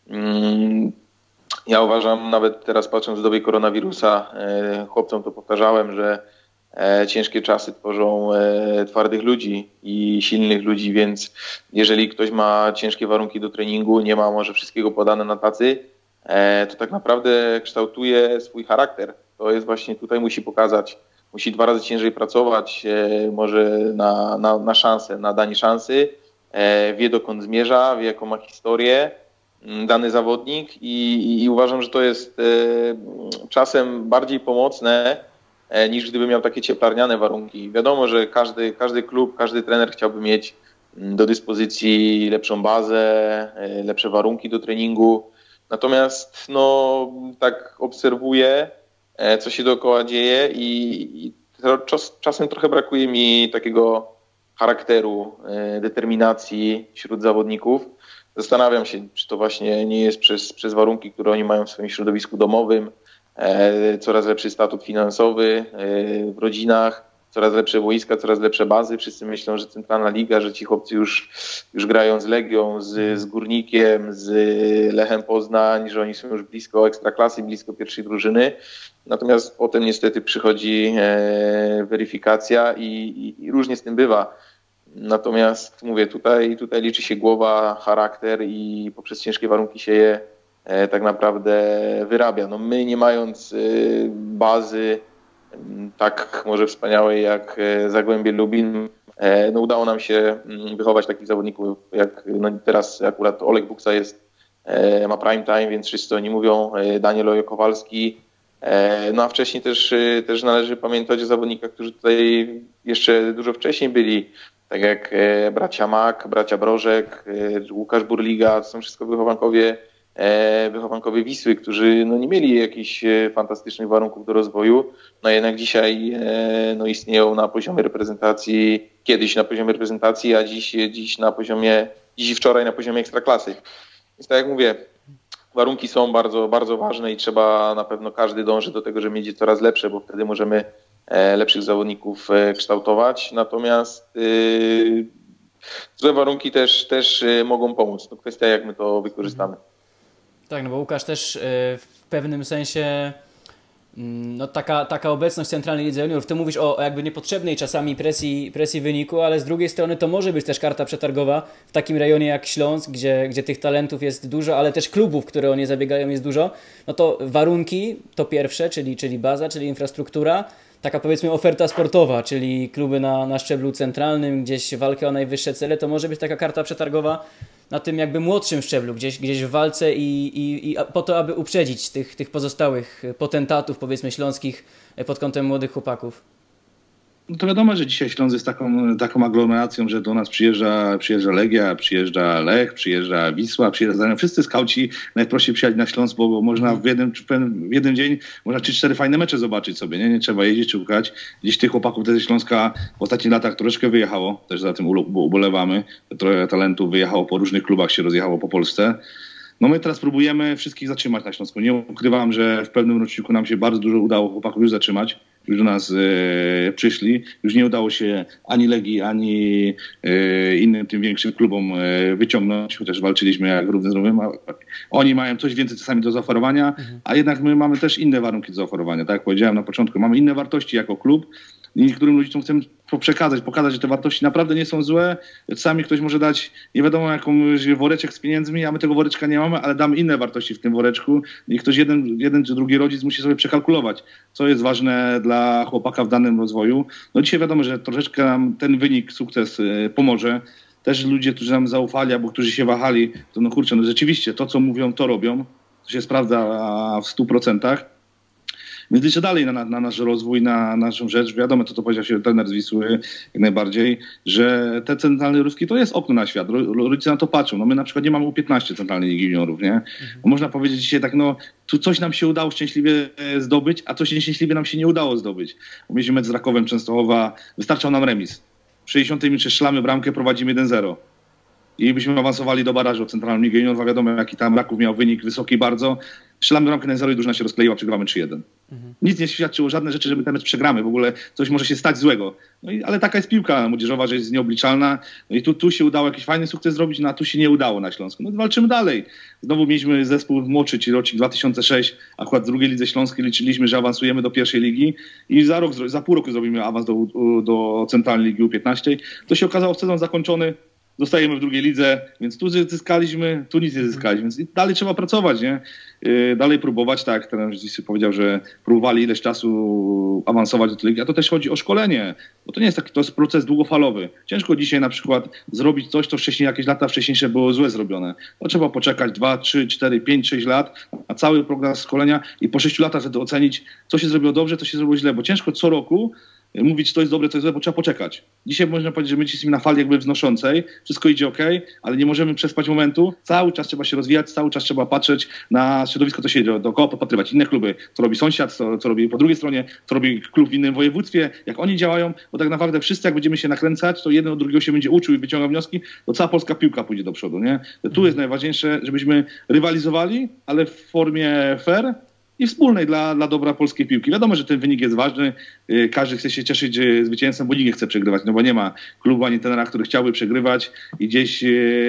ja uważam, nawet teraz patrząc w dobie koronawirusa, chłopcom to powtarzałem, że ciężkie czasy tworzą twardych ludzi i silnych ludzi, więc jeżeli ktoś ma ciężkie warunki do treningu, nie ma może wszystkiego podane na tacy, to tak naprawdę kształtuje swój charakter. To jest właśnie tutaj musi pokazać, musi dwa razy ciężej pracować, może na, na, na szansę, na danie szansy, wie dokąd zmierza, wie jaką ma historię dany zawodnik i, i uważam, że to jest e, czasem bardziej pomocne e, niż gdyby miał takie cieplarniane warunki. Wiadomo, że każdy, każdy klub, każdy trener chciałby mieć do dyspozycji lepszą bazę, e, lepsze warunki do treningu. Natomiast no, tak obserwuję, e, co się dookoła dzieje i, i czas, czasem trochę brakuje mi takiego charakteru, e, determinacji wśród zawodników. Zastanawiam się, czy to właśnie nie jest przez, przez warunki, które oni mają w swoim środowisku domowym, e, coraz lepszy statut finansowy e, w rodzinach, coraz lepsze wojska, coraz lepsze bazy. Wszyscy myślą, że Centralna Liga, że ci chłopcy już, już grają z Legią, z, z Górnikiem, z Lechem Poznań, że oni są już blisko ekstraklasy, blisko pierwszej drużyny. Natomiast potem niestety przychodzi e, weryfikacja i, i, i różnie z tym bywa. Natomiast mówię, tutaj, tutaj liczy się głowa, charakter i poprzez ciężkie warunki się je e, tak naprawdę wyrabia. No my nie mając e, bazy e, tak może wspaniałej jak e, Zagłębie Lubin, e, no udało nam się m, wychować takich zawodników jak no teraz akurat Oleg Buksa jest, e, ma prime time, więc wszyscy oni mówią, e, Daniel Ojo Kowalski. E, no a wcześniej też, e, też należy pamiętać o zawodnikach, którzy tutaj jeszcze dużo wcześniej byli. Tak jak e, bracia Mak, bracia Brożek, e, Łukasz Burliga, to są wszystko wychowankowie, e, wychowankowie Wisły, którzy no, nie mieli jakichś e, fantastycznych warunków do rozwoju, no jednak dzisiaj e, no, istnieją na poziomie reprezentacji, kiedyś na poziomie reprezentacji, a dziś, dziś na poziomie, dziś i wczoraj na poziomie ekstraklasy. Więc tak jak mówię, warunki są bardzo, bardzo ważne i trzeba na pewno każdy dąży do tego, żeby mieć je coraz lepsze, bo wtedy możemy lepszych zawodników kształtować, natomiast yy, złe warunki też, też mogą pomóc. To kwestia, jak my to wykorzystamy. Tak, no bo Łukasz też yy, w pewnym sensie yy, no taka, taka obecność w Centralnej Lidze Juniorów. Ty mówisz o, o jakby niepotrzebnej czasami presji, presji wyniku, ale z drugiej strony to może być też karta przetargowa w takim rejonie jak Śląsk, gdzie, gdzie tych talentów jest dużo, ale też klubów, które o nie zabiegają, jest dużo. No to warunki to pierwsze, czyli, czyli baza, czyli infrastruktura, taka powiedzmy oferta sportowa, czyli kluby na, na szczeblu centralnym, gdzieś walkę o najwyższe cele, to może być taka karta przetargowa na tym jakby młodszym szczeblu, gdzieś, gdzieś w walce i, i, i po to, aby uprzedzić tych, tych pozostałych potentatów, powiedzmy śląskich pod kątem młodych chłopaków. No to wiadomo, że dzisiaj Śląsk jest taką, taką aglomeracją, że do nas przyjeżdża, przyjeżdża Legia, przyjeżdża Lech, przyjeżdża Wisła, przyjeżdżają wszyscy skauci, najprościej przyjechać na Śląsk, bo można w jednym, w jednym dzień można trzy cztery fajne mecze zobaczyć sobie, nie? Nie trzeba jeździć, szukać. Dziś tych chłopaków ze Śląska w ostatnich latach troszeczkę wyjechało, też za tym ubolewamy. Trochę talentów wyjechało po różnych klubach, się rozjechało po Polsce. No my teraz próbujemy wszystkich zatrzymać na Śląsku. Nie ukrywam, że w pewnym roczniku nam się bardzo dużo udało chłopaków już zatrzymać. Już do nas e, przyszli. Już nie udało się ani Legii, ani e, innym tym większym klubom e, wyciągnąć, chociaż walczyliśmy jak równy z równym. Oni mają coś więcej czasami do zaoferowania, mhm. a jednak my mamy też inne warunki do zaoferowania. Tak jak powiedziałem na początku, mamy inne wartości jako klub. I niektórym ludziom chcemy przekazać, pokazać, że te wartości naprawdę nie są złe. Czasami ktoś może dać nie wiadomo jakąś woreczek z pieniędzmi, a my tego woreczka nie mamy, ale damy inne wartości w tym woreczku i ktoś jeden, jeden czy drugi rodzic musi sobie przekalkulować, co jest ważne dla chłopaka w danym rozwoju. No dzisiaj wiadomo, że troszeczkę nam ten wynik, sukces pomoże. Też ludzie, którzy nam zaufali albo którzy się wahali, to no kurczę, no rzeczywiście to, co mówią, to robią. To się sprawdza w stu procentach. Więc liczę dalej na, na, na nasz rozwój, na naszą rzecz. Wiadomo, to, to powiedział się trener z Wisły jak najbardziej, że te centralne ruski to jest okno na świat. Rodzice na to patrzą. No my na przykład nie mamy U piętnaście centralnej Ligi Juniorów, nie? Mhm. Można powiedzieć dzisiaj tak, no tu coś nam się udało szczęśliwie zdobyć, a coś nieszczęśliwie nam się nie udało zdobyć. Mieliśmy mecz z Rakowem Częstochowa, wystarczał nam remis. W sześćdziesiątej minucie strzelamy bramkę, prowadzimy jeden zero. I byśmy awansowali do barażu centralną Ligę Juniorów. Wiadomo, jaki tam Raków miał wynik wysoki bardzo. Strzelamy bramkę na zero i drużyna się rozkleiła, przegrywamy trzy jeden. Mhm. Nic nie świadczyło, żadne rzeczy, że my ten mecz przegramy. W ogóle coś może się stać złego. No i, ale taka jest piłka młodzieżowa, że jest nieobliczalna. No i tu, tu się udało jakiś fajny sukces zrobić, no a tu się nie udało na Śląsku. No walczymy dalej. Znowu mieliśmy zespół młodszy, czyli rocznik dwa tysiące szósty. Akurat w drugiej lidze śląskiej liczyliśmy, że awansujemy do pierwszej ligi i za rok, za pół roku zrobimy awans do, do centralnej ligi U piętnaście. To się okazało sezon zakończony. Zostajemy w drugiej lidze, więc tu zyskaliśmy, tu nic nie zyskaliśmy, więc dalej trzeba pracować, nie? Yy, dalej próbować, tak, trener dzisiaj powiedział, że próbowali ileś czasu awansować do tej ligi, a to też chodzi o szkolenie, bo to nie jest taki, to jest proces długofalowy. Ciężko dzisiaj na przykład zrobić coś, co wcześniej, jakieś lata wcześniejsze było złe zrobione. To trzeba poczekać dwa, trzy, cztery, pięć, sześć lat na cały program szkolenia i po sześciu latach wtedy ocenić, co się zrobiło dobrze, co się zrobiło źle, bo ciężko co roku mówić, co jest dobre, co jest złe, bo trzeba poczekać. Dzisiaj można powiedzieć, że my jesteśmy na fali jakby wznoszącej, wszystko idzie ok, ale nie możemy przespać momentu. Cały czas trzeba się rozwijać, cały czas trzeba patrzeć na środowisko, co się dzieje dookoła, popatrywać inne kluby, co robi sąsiad, co, co robi po drugiej stronie, co robi klub w innym województwie, jak oni działają, bo tak naprawdę wszyscy jak będziemy się nakręcać, to jeden od drugiego się będzie uczył i wyciągał wnioski, to cała polska piłka pójdzie do przodu, nie? Tu jest najważniejsze, żebyśmy rywalizowali, ale w formie fair i wspólnej dla, dla dobra polskiej piłki. Wiadomo, że ten wynik jest ważny. Każdy chce się cieszyć zwycięstwem, bo nikt nie chce przegrywać, no bo nie ma klubu ani trenera, który chciałby przegrywać i gdzieś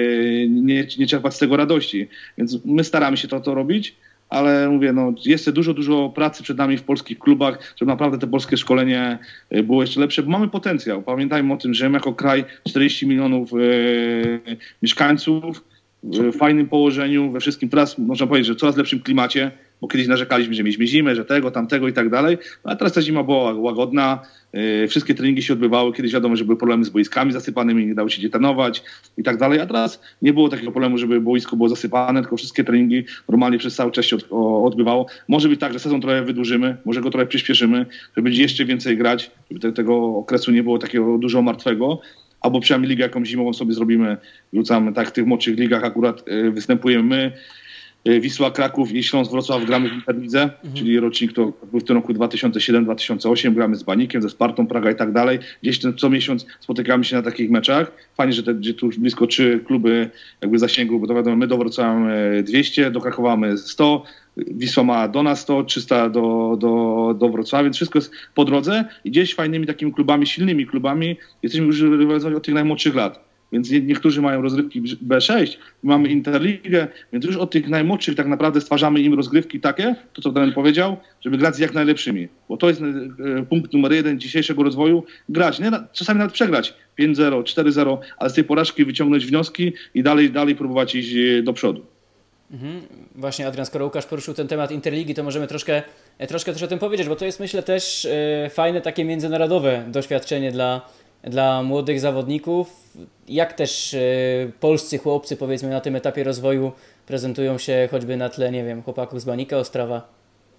nie, nie czerpać z tego radości. Więc my staramy się to, to robić, ale mówię, no jest dużo, dużo pracy przed nami w polskich klubach, żeby naprawdę te polskie szkolenie było jeszcze lepsze, bo mamy potencjał. Pamiętajmy o tym, że my jako kraj czterdzieści milionów e, mieszkańców, w fajnym położeniu, we wszystkim teraz można powiedzieć, że w coraz lepszym klimacie, bo kiedyś narzekaliśmy, że mieliśmy zimę, że tego, tamtego i tak dalej, no, a teraz ta zima była łagodna, yy, wszystkie treningi się odbywały, kiedyś wiadomo, że były problemy z boiskami zasypanymi, nie dało się gdzie trenować i tak dalej, a teraz nie było takiego problemu, żeby boisko było zasypane, tylko wszystkie treningi normalnie przez cały czas się od, o, odbywało. Może być tak, że sezon trochę wydłużymy, może go trochę przyspieszymy, żeby będzie jeszcze więcej grać, żeby te, tego okresu nie było takiego dużo martwego, albo przynajmniej ligę jakąś zimową sobie zrobimy, wrzucamy, tak w tych młodszych ligach akurat yy, występujemy my, Wisła, Kraków i Śląsk Wrocław gramy w Interlidze, mhm. czyli rocznik to był w tym roku dwa tysiące siódmy dwa tysiące ósmy, gramy z Banikiem, ze Spartą Praga i tak dalej. Gdzieś ten, co miesiąc spotykamy się na takich meczach. Fajnie, że, te, że tu już blisko trzy kluby jakby zasięgu, bo to wiadomo, my do Wrocławia mamy dwieście, do Krakowa mamy sto, Wisła ma do nas sto, trzysta do, do, do Wrocławia, więc wszystko jest po drodze i gdzieś fajnymi takimi klubami, silnymi klubami jesteśmy już rywalizowani od tych najmłodszych lat. Więc niektórzy mają rozgrywki B sześć, mamy Interligę, więc już od tych najmłodszych tak naprawdę stwarzamy im rozgrywki takie, to co trener powiedział, żeby grać z jak najlepszymi. Bo to jest punkt numer jeden dzisiejszego rozwoju, grać, nie, czasami nawet przegrać pięć zero, cztery zero, ale z tej porażki wyciągnąć wnioski i dalej, dalej próbować iść do przodu. Mhm. Właśnie Adrian, skoro Łukasz poruszył ten temat Interligi, to możemy troszkę, troszkę też o tym powiedzieć, bo to jest myślę też e, fajne takie międzynarodowe doświadczenie dla dla młodych zawodników. Jak też y, polscy chłopcy, powiedzmy, na tym etapie rozwoju prezentują się choćby na tle, nie wiem, chłopaków z Banika, Ostrawa?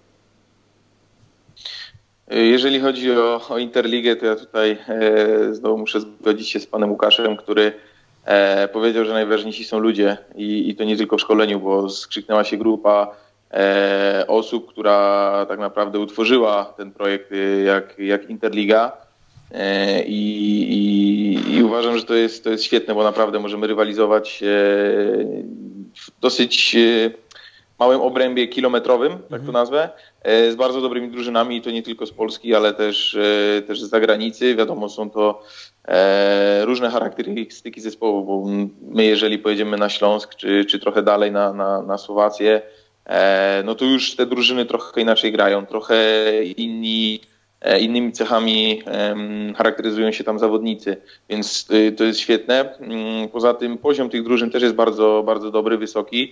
Jeżeli chodzi o, o Interligę, to ja tutaj e, znowu muszę zgodzić się z panem Łukaszem, który e, powiedział, że najważniejsi są ludzie i, i to nie tylko w szkoleniu, bo skrzyknęła się grupa e, osób, która tak naprawdę utworzyła ten projekt jak, jak Interliga. I, i, i uważam, że to jest, to jest świetne, bo naprawdę możemy rywalizować w dosyć małym obrębie kilometrowym, tak to nazwę, z bardzo dobrymi drużynami i to nie tylko z Polski, ale też, też z zagranicy. Wiadomo, są to różne charakterystyki zespołu, bo my jeżeli pojedziemy na Śląsk, czy, czy trochę dalej na, na, na Słowację, no to już te drużyny trochę inaczej grają, trochę inni, innymi cechami charakteryzują się tam zawodnicy, więc to jest świetne. Poza tym poziom tych drużyn też jest bardzo, bardzo dobry, wysoki,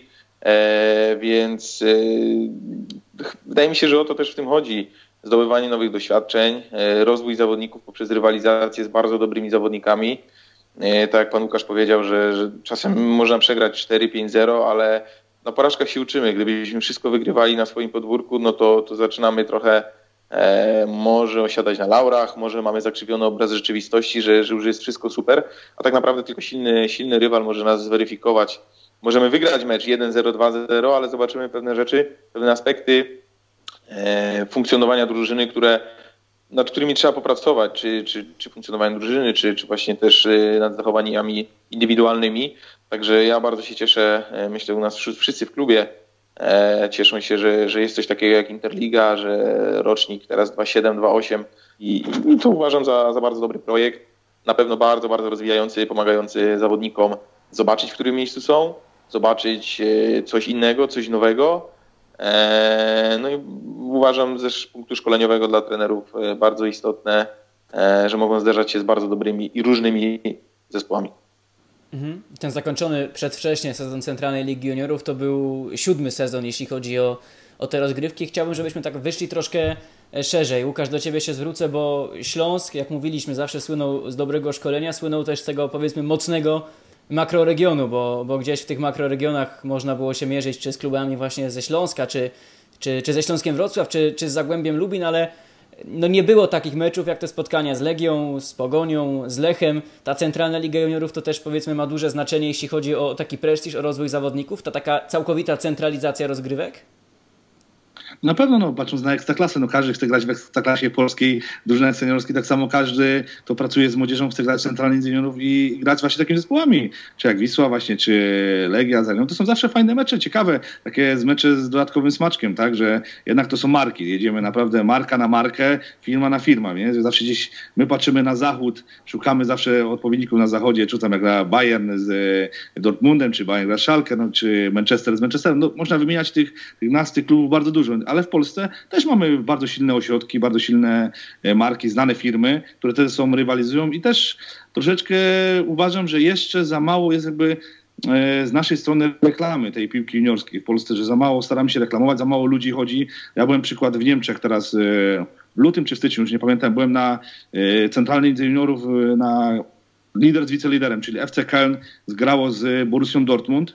więc wydaje mi się, że o to też w tym chodzi. Zdobywanie nowych doświadczeń, rozwój zawodników poprzez rywalizację z bardzo dobrymi zawodnikami. Tak jak pan Łukasz powiedział, że, że czasem można przegrać cztery pięć zero, ale na porażkach się uczymy. Gdybyśmy wszystko wygrywali na swoim podwórku, no to, to zaczynamy trochę e, może osiadać na laurach, może mamy zakrzywiony obraz rzeczywistości, że, że już jest wszystko super, a tak naprawdę tylko silny, silny rywal może nas zweryfikować. Możemy wygrać mecz jeden zero, dwa zero, ale zobaczymy pewne rzeczy, pewne aspekty e, funkcjonowania drużyny, które, nad którymi trzeba popracować, czy, czy, czy funkcjonowanie drużyny, czy, czy właśnie też nad zachowaniami indywidualnymi. Także ja bardzo się cieszę, myślę u nas wszyscy w klubie e, cieszą się, że, że jest coś takiego jak Interliga, że rocznik teraz dwa siedem, dwa osiem i, i to uważam za, za bardzo dobry projekt. Na pewno bardzo, bardzo rozwijający, pomagający zawodnikom zobaczyć, w którym miejscu są, zobaczyć coś innego, coś nowego. E, no i uważam ze punktu szkoleniowego dla trenerów bardzo istotne, e, że mogą zderzać się z bardzo dobrymi i różnymi zespołami. Ten zakończony przedwcześnie sezon Centralnej Ligi Juniorów to był siódmy sezon, jeśli chodzi o, o te rozgrywki. Chciałbym, żebyśmy tak wyszli troszkę szerzej. Łukasz, do Ciebie się zwrócę, bo Śląsk, jak mówiliśmy, zawsze słynął z dobrego szkolenia, słynął też z tego, powiedzmy, mocnego makroregionu, bo, bo gdzieś w tych makroregionach można było się mierzyć czy z klubami właśnie ze Śląska, czy, czy, czy ze Śląskiem Wrocław, czy, czy z Zagłębiem Lubin, ale no nie było takich meczów jak te spotkania z Legią, z Pogonią, z Lechem. Ta Centralna Liga Juniorów to też, powiedzmy, ma duże znaczenie, jeśli chodzi o taki prestiż, o rozwój zawodników. Ta taka całkowita centralizacja rozgrywek? Na pewno, no, patrząc na Ekstraklasę, no każdy chce grać w Ekstraklasie polskiej, drużynie seniorskiej, tak samo każdy, kto pracuje z młodzieżą, chce grać w Centralnej Lidze Juniorów i grać właśnie takimi zespołami, czy jak Wisła właśnie, czy Legia, Zagłębie. To są zawsze fajne mecze, ciekawe, takie mecze z dodatkowym smaczkiem, tak, że jednak to są marki, jedziemy naprawdę marka na markę, firma na firma, nie? Zawsze gdzieś my patrzymy na zachód, szukamy zawsze odpowiedników na zachodzie, czy tam jak gra Bayern z Dortmundem, czy Bayern gra Schalke, no, czy Manchester z Manchesterem, no, można wymieniać tych, tych nas, tych klubów bardzo dużo, ale w Polsce też mamy bardzo silne ośrodki, bardzo silne marki, znane firmy, które też są rywalizują i też troszeczkę uważam, że jeszcze za mało jest jakby z naszej strony reklamy tej piłki juniorskiej w Polsce, że za mało staramy się reklamować, za mało ludzi chodzi. Ja byłem przykład w Niemczech teraz w lutym czy w styczniu, już nie pamiętam, byłem na Centralnej Lidze Juniorów na lider z wiceliderem, czyli F C Köln zgrało z Borussią Dortmund.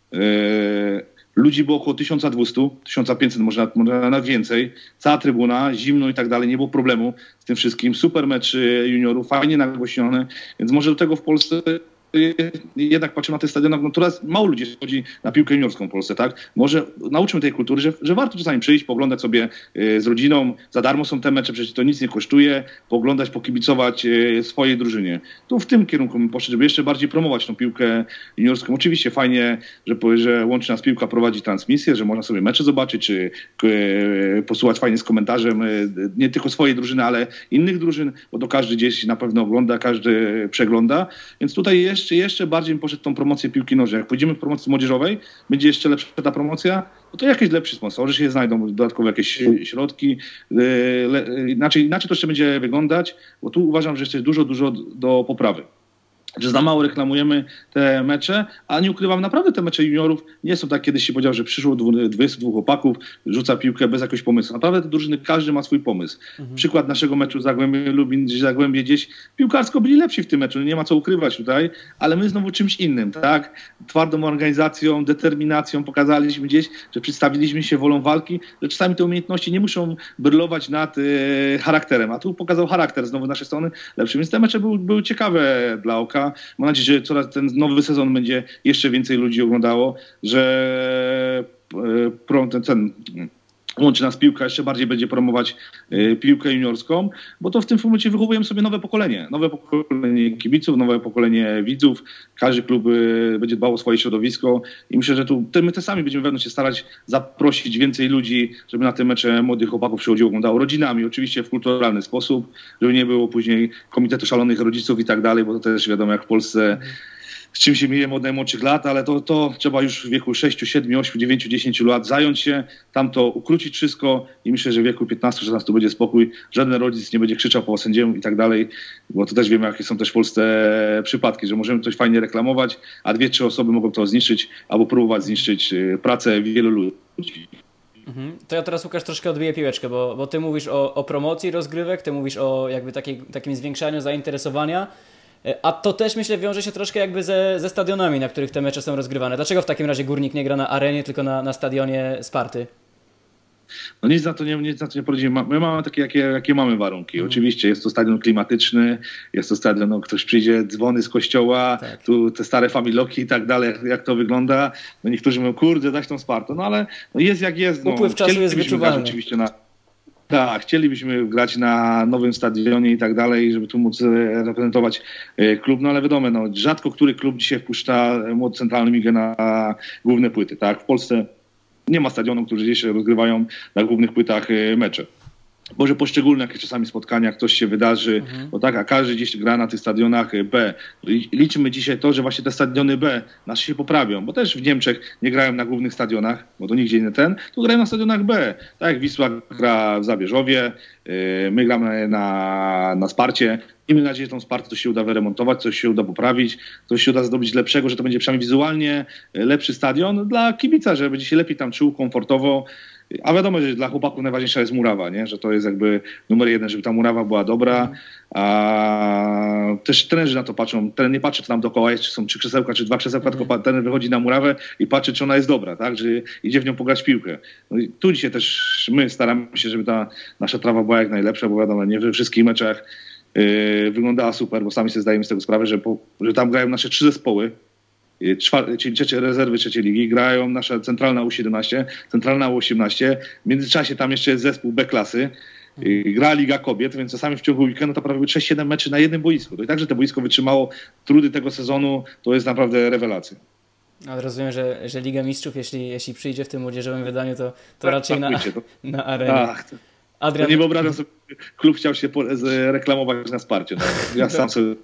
Ludzi było około tysiąc dwieście, tysiąc pięćset, może nawet więcej. Cała trybuna, zimno i tak dalej, nie było problemu z tym wszystkim. Super mecz juniorów, fajnie nagłośniony, więc może do tego w Polsce jednak patrzymy na te stadiony, no teraz mało ludzi chodzi na piłkę juniorską w Polsce, tak? Może nauczymy tej kultury, że, że warto czasami przyjść, pooglądać sobie y, z rodziną, za darmo są te mecze, przecież to nic nie kosztuje, pooglądać, pokibicować y, swojej drużynie. Tu w tym kierunku bym poszedł, żeby jeszcze bardziej promować tą piłkę juniorską. Oczywiście fajnie, że, że Łączy Nas Piłka prowadzi transmisję, że można sobie mecze zobaczyć, czy y, posłuchać fajnie z komentarzem y, nie tylko swojej drużyny, ale innych drużyn, bo to każdy gdzieś na pewno ogląda, każdy przegląda, więc tutaj jeszcze Jeszcze, jeszcze bardziej bym poszedł tą promocję piłki nożnej. Jak pójdziemy w promocji młodzieżowej, będzie jeszcze lepsza ta promocja, no to jakieś lepsi sponsorzy się znajdą, dodatkowe jakieś środki. Inaczej, inaczej to jeszcze będzie wyglądać, bo tu uważam, że jeszcze jest dużo, dużo do poprawy. Że za mało reklamujemy te mecze, a nie ukrywam, naprawdę te mecze juniorów nie są tak, kiedyś się powiedział, że przyszło dwudziestu dwóch chłopaków, rzuca piłkę bez jakiegoś pomysłu. Naprawdę te drużyny, każdy ma swój pomysł. Mhm. Przykład naszego meczu Zagłębie Lubin, Zagłębie gdzieś piłkarsko byli lepsi w tym meczu, nie ma co ukrywać tutaj, ale my znowu czymś innym, tak? Twardą organizacją, determinacją pokazaliśmy gdzieś, że przedstawiliśmy się wolą walki, że czasami te umiejętności nie muszą brylować nad e, charakterem, a tu pokazał charakter znowu z naszej strony lepszy, więc te mecze były, były ciekawe dla oka. Mam nadzieję, że coraz ten nowy sezon będzie jeszcze więcej ludzi oglądało, że ten, ten łączy nas piłka, jeszcze bardziej będzie promować y, piłkę juniorską, bo to w tym momencie wychowujemy sobie nowe pokolenie. Nowe pokolenie kibiców, nowe pokolenie widzów. Każdy klub y, będzie dbał o swoje środowisko i myślę, że tu my te sami będziemy wewnątrz się starać zaprosić więcej ludzi, żeby na te mecze młodych chłopaków przychodziło, oglądało rodzinami, oczywiście w kulturalny sposób, żeby nie było później komitetu szalonych rodziców i tak dalej, bo to też wiadomo jak w Polsce z czym się mijemy od najmłodszych lat, ale to, to trzeba już w wieku sześciu, siedmiu, ośmiu, dziewięciu, dziesięciu lat zająć się, tam to ukrócić wszystko i myślę, że w wieku piętnastu, szesnastu będzie spokój, żaden rodzic nie będzie krzyczał po sędziemu i tak dalej, bo to też wiemy, jakie są też w Polsce przypadki, że możemy coś fajnie reklamować, a dwie, trzy osoby mogą to zniszczyć albo próbować zniszczyć pracę wielu ludzi. Mhm. To ja teraz, Łukasz, troszkę odbiję piłeczkę, bo, bo ty mówisz o, o promocji rozgrywek, ty mówisz o jakby takiej, takim zwiększaniu zainteresowania. A to też, myślę, wiąże się troszkę jakby ze, ze stadionami, na których te mecze są rozgrywane. Dlaczego w takim razie Górnik nie gra na arenie, tylko na, na stadionie Sparty? No nic na to nie, nic na to nie poradzimy. My mamy takie, jakie, jakie mamy warunki. Mm. Oczywiście jest to stadion klimatyczny, jest to stadion, no, ktoś przyjdzie, dzwony z kościoła, tak. Tu te stare familoki i tak dalej, jak, jak to wygląda. No niektórzy mówią, kurde, dać tą Spartę. No ale no jest jak jest. No, upływ czasu jest wyczuwalny. Oczywiście na... Tak, chcielibyśmy grać na nowym stadionie i tak dalej, żeby tu móc reprezentować klub, no ale wiadomo, no, rzadko który klub dzisiaj wpuszcza młody centralny migę na główne płyty, tak? W Polsce nie ma stadionów, które gdzieś rozgrywają na głównych płytach mecze. Może poszczególne jakieś czasami spotkania, ktoś się wydarzy, mhm. bo tak, a każdy gdzieś gra na tych stadionach B. Liczymy dzisiaj to, że właśnie te stadiony B nasze się poprawią, bo też w Niemczech nie grają na głównych stadionach, bo to nigdzie nie ten, tu grają na stadionach B. Tak jak Wisła gra w Zabierzowie, my gramy na, na Sparcie. I mamy nadzieję, że tą Spartę to się uda wyremontować, coś się uda poprawić, coś się uda zrobić lepszego, że to będzie przynajmniej wizualnie lepszy stadion dla kibica, że będzie się lepiej tam czuł, komfortowo. A wiadomo, że dla chłopaków najważniejsza jest murawa, nie? Że to jest jakby numer jeden, żeby ta murawa była dobra. A też trenerzy na to patrzą. Trener nie patrzy, czy tam dookoła jest, czy są trzy krzesełka, czy dwa krzesełka, mm. tylko trener wychodzi na murawę i patrzy, czy ona jest dobra, tak? Że idzie w nią pograć piłkę. No i tu dzisiaj też my staramy się, żeby ta nasza trawa była jak najlepsza, bo wiadomo, nie we wszystkich meczach yy, wyglądała super, bo sami sobie zdajemy z tego sprawę, że, po, że tam grają nasze trzy zespoły. Czwar- czyli trzecie rezerwy trzeciej ligi, grają nasza centralna U siedemnaście, centralna U osiemnaście, w międzyczasie tam jeszcze jest zespół B klasy, gra Liga Kobiet, więc czasami w ciągu weekendu to prawie sześć siedem meczy na jednym boisku. To i tak, że to boisko wytrzymało trudy tego sezonu, to jest naprawdę rewelacja. Ale rozumiem, że, że Liga Mistrzów, jeśli, jeśli przyjdzie w tym młodzieżowym wydaniu, to, to tak, raczej na, to, na arenie. Ach, to, Adrian... to nie wyobrażam sobie, klub chciał się po, z, reklamować na Sparcie. No. Ja sam sobie...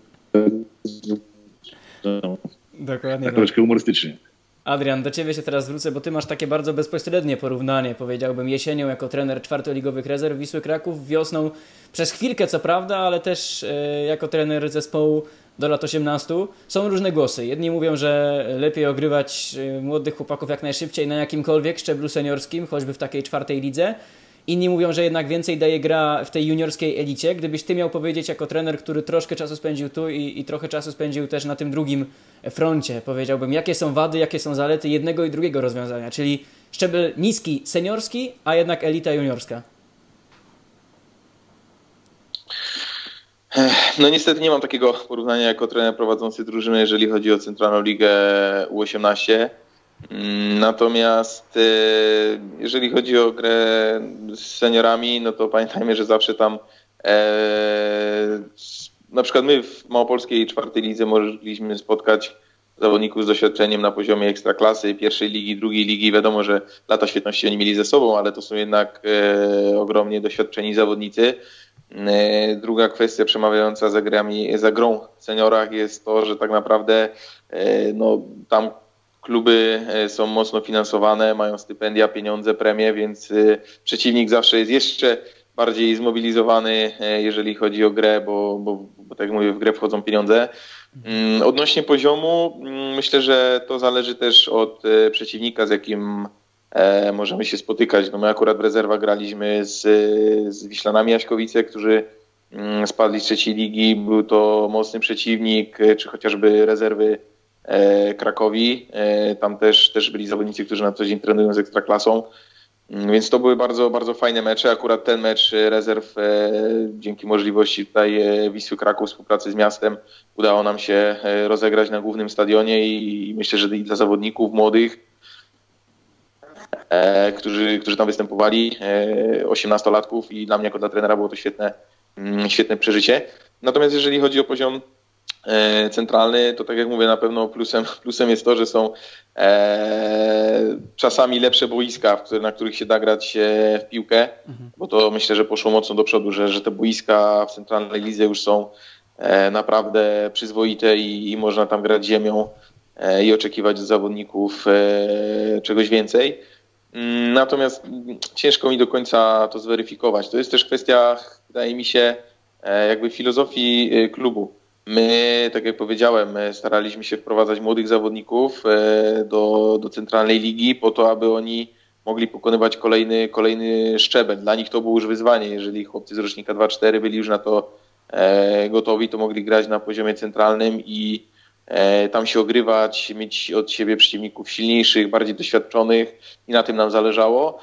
Dokładnie. Tak troszkę humorystycznie. Adrian, do ciebie się teraz zwrócę, bo ty masz takie bardzo bezpośrednie porównanie, powiedziałbym, jesienią jako trener czwartoligowych rezerw Wisły Kraków, wiosną przez chwilkę co prawda, ale też e, jako trener zespołu do lat osiemnastu. Są różne głosy. Jedni mówią, że lepiej ogrywać młodych chłopaków jak najszybciej na jakimkolwiek szczeblu seniorskim, choćby w takiej czwartej lidze. Inni mówią, że jednak więcej daje gra w tej juniorskiej elicie. Gdybyś ty miał powiedzieć jako trener, który troszkę czasu spędził tu i, i trochę czasu spędził też na tym drugim froncie, powiedziałbym, jakie są wady, jakie są zalety jednego i drugiego rozwiązania, czyli szczebel niski seniorski, a jednak elita juniorska. No niestety nie mam takiego porównania jako trener prowadzący drużynę, jeżeli chodzi o Centralną Ligę U osiemnaście. Natomiast jeżeli chodzi o grę z seniorami, no to pamiętajmy, że zawsze tam e, na przykład my w małopolskiej czwartej lidze mogliśmy spotkać zawodników z doświadczeniem na poziomie ekstraklasy, pierwszej ligi, drugiej ligi. Wiadomo, że lata świetności oni mieli ze sobą, ale to są jednak e, ogromnie doświadczeni zawodnicy. E, druga kwestia przemawiająca za, grami, za grą w seniorach jest to, że tak naprawdę e, no, tam kluby są mocno finansowane, mają stypendia, pieniądze, premie, więc przeciwnik zawsze jest jeszcze bardziej zmobilizowany, jeżeli chodzi o grę, bo, bo, bo tak jak mówię, w grę wchodzą pieniądze. Odnośnie poziomu, myślę, że to zależy też od przeciwnika, z jakim możemy się spotykać. No my akurat w rezerwach graliśmy z, z Wiślanami Jaśkowice, którzy spadli z trzeciej ligi. Był to mocny przeciwnik, czy chociażby rezerwy Krakowi. Tam też, też byli zawodnicy, którzy na co dzień trenują z Ekstraklasą. Więc to były bardzo, bardzo fajne mecze. Akurat ten mecz rezerw dzięki możliwości tutaj Wisły Kraków, współpracy z miastem, udało nam się rozegrać na głównym stadionie i myślę, że i dla zawodników młodych e, którzy, którzy tam występowali, e, osiemnastolatków i dla mnie jako dla trenera było to świetne, mm, świetne przeżycie. Natomiast jeżeli chodzi o poziom e, centralny, to tak jak mówię, na pewno plusem, plusem jest to, że są e, czasami lepsze boiska, w które, na których się da grać e, w piłkę, mhm. bo to myślę, że poszło mocno do przodu, że, że te boiska w centralnej lidze już są e, naprawdę przyzwoite i, i można tam grać ziemią e, i oczekiwać od zawodników e, czegoś więcej. Natomiast ciężko mi do końca to zweryfikować. To jest też kwestia, wydaje mi się, jakby filozofii klubu. My, tak jak powiedziałem, staraliśmy się wprowadzać młodych zawodników do, do centralnej ligi po to, aby oni mogli pokonywać kolejny, kolejny szczebel. Dla nich to było już wyzwanie. Jeżeli chłopcy z rocznika dwa cztery byli już na to gotowi, to mogli grać na poziomie centralnym i tam się ogrywać, mieć od siebie przeciwników silniejszych, bardziej doświadczonych i na tym nam zależało.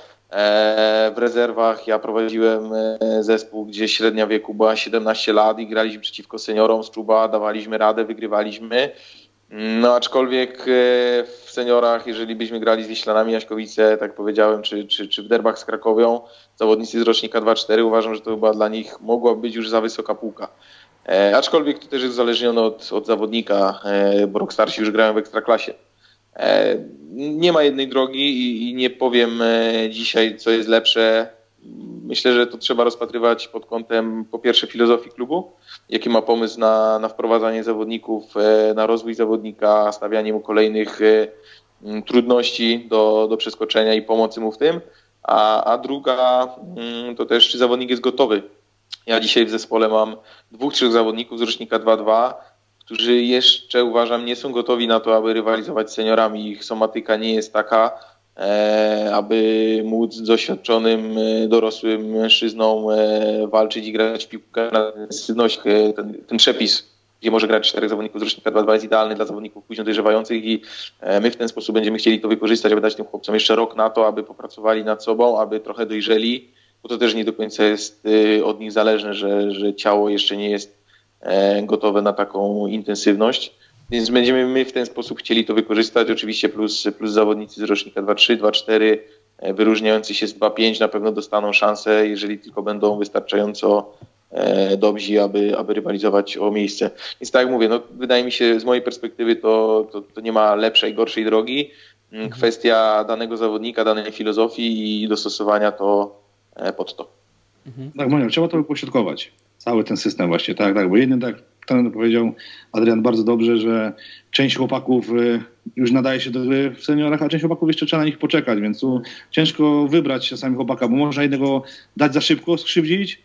W rezerwach ja prowadziłem zespół, gdzie średnia wieku była siedemnaście lat i graliśmy przeciwko seniorom z Czuba, dawaliśmy radę, wygrywaliśmy. No aczkolwiek w seniorach, jeżeli byśmy grali z Wiślanami Jaśkowice, tak powiedziałem, czy, czy, czy w derbach z Krakowią, zawodnicy z rocznika dwa cztery, uważam, że to chyba dla nich mogła być już za wysoka półka. E, aczkolwiek to też jest uzależnione od, od zawodnika, e, bo rok starsi już grają w Ekstraklasie. E, nie ma jednej drogi i, i nie powiem e, dzisiaj, co jest lepsze. Myślę, że to trzeba rozpatrywać pod kątem po pierwsze filozofii klubu, jaki ma pomysł na, na wprowadzanie zawodników, e, na rozwój zawodnika, stawianie mu kolejnych e, m, trudności do, do przeskoczenia i pomocy mu w tym, a, a druga m, to też czy zawodnik jest gotowy. Ja dzisiaj w zespole mam dwóch, trzech zawodników z rocznika dwa dwa, którzy jeszcze uważam nie są gotowi na to, aby rywalizować z seniorami. Ich somatyka nie jest taka, e, aby móc z doświadczonym, e, dorosłym mężczyzną e, walczyć i grać w piłkę na intensywność. E, ten, ten przepis, gdzie może grać czterech zawodników z rocznika dwa dwa jest idealny dla zawodników późno dojrzewających i e, my w ten sposób będziemy chcieli to wykorzystać, aby dać tym chłopcom jeszcze rok na to, aby popracowali nad sobą, aby trochę dojrzeli. Bo to też nie do końca jest od nich zależne, że, że ciało jeszcze nie jest gotowe na taką intensywność. Więc będziemy my w ten sposób chcieli to wykorzystać. Oczywiście plus, plus zawodnicy z rocznika dwa trzy, dwa cztery, wyróżniający się z dwa pięć na pewno dostaną szansę, jeżeli tylko będą wystarczająco dobrzy, aby, aby rywalizować o miejsce. Więc tak jak mówię, no, wydaje mi się, z mojej perspektywy to, to, to nie ma lepszej, gorszej drogi. Kwestia danego zawodnika, danej filozofii i dostosowania to pod to. Mhm. Tak, Monia, trzeba to pośrodkować. Cały ten system właśnie, tak, tak, bo jeden, tak ten powiedział Adrian bardzo dobrze, że część chłopaków już nadaje się do gry w seniorach, a część chłopaków jeszcze trzeba na nich poczekać, więc tu ciężko wybrać czasami chłopaka, bo można jednego dać za szybko, skrzywdzić,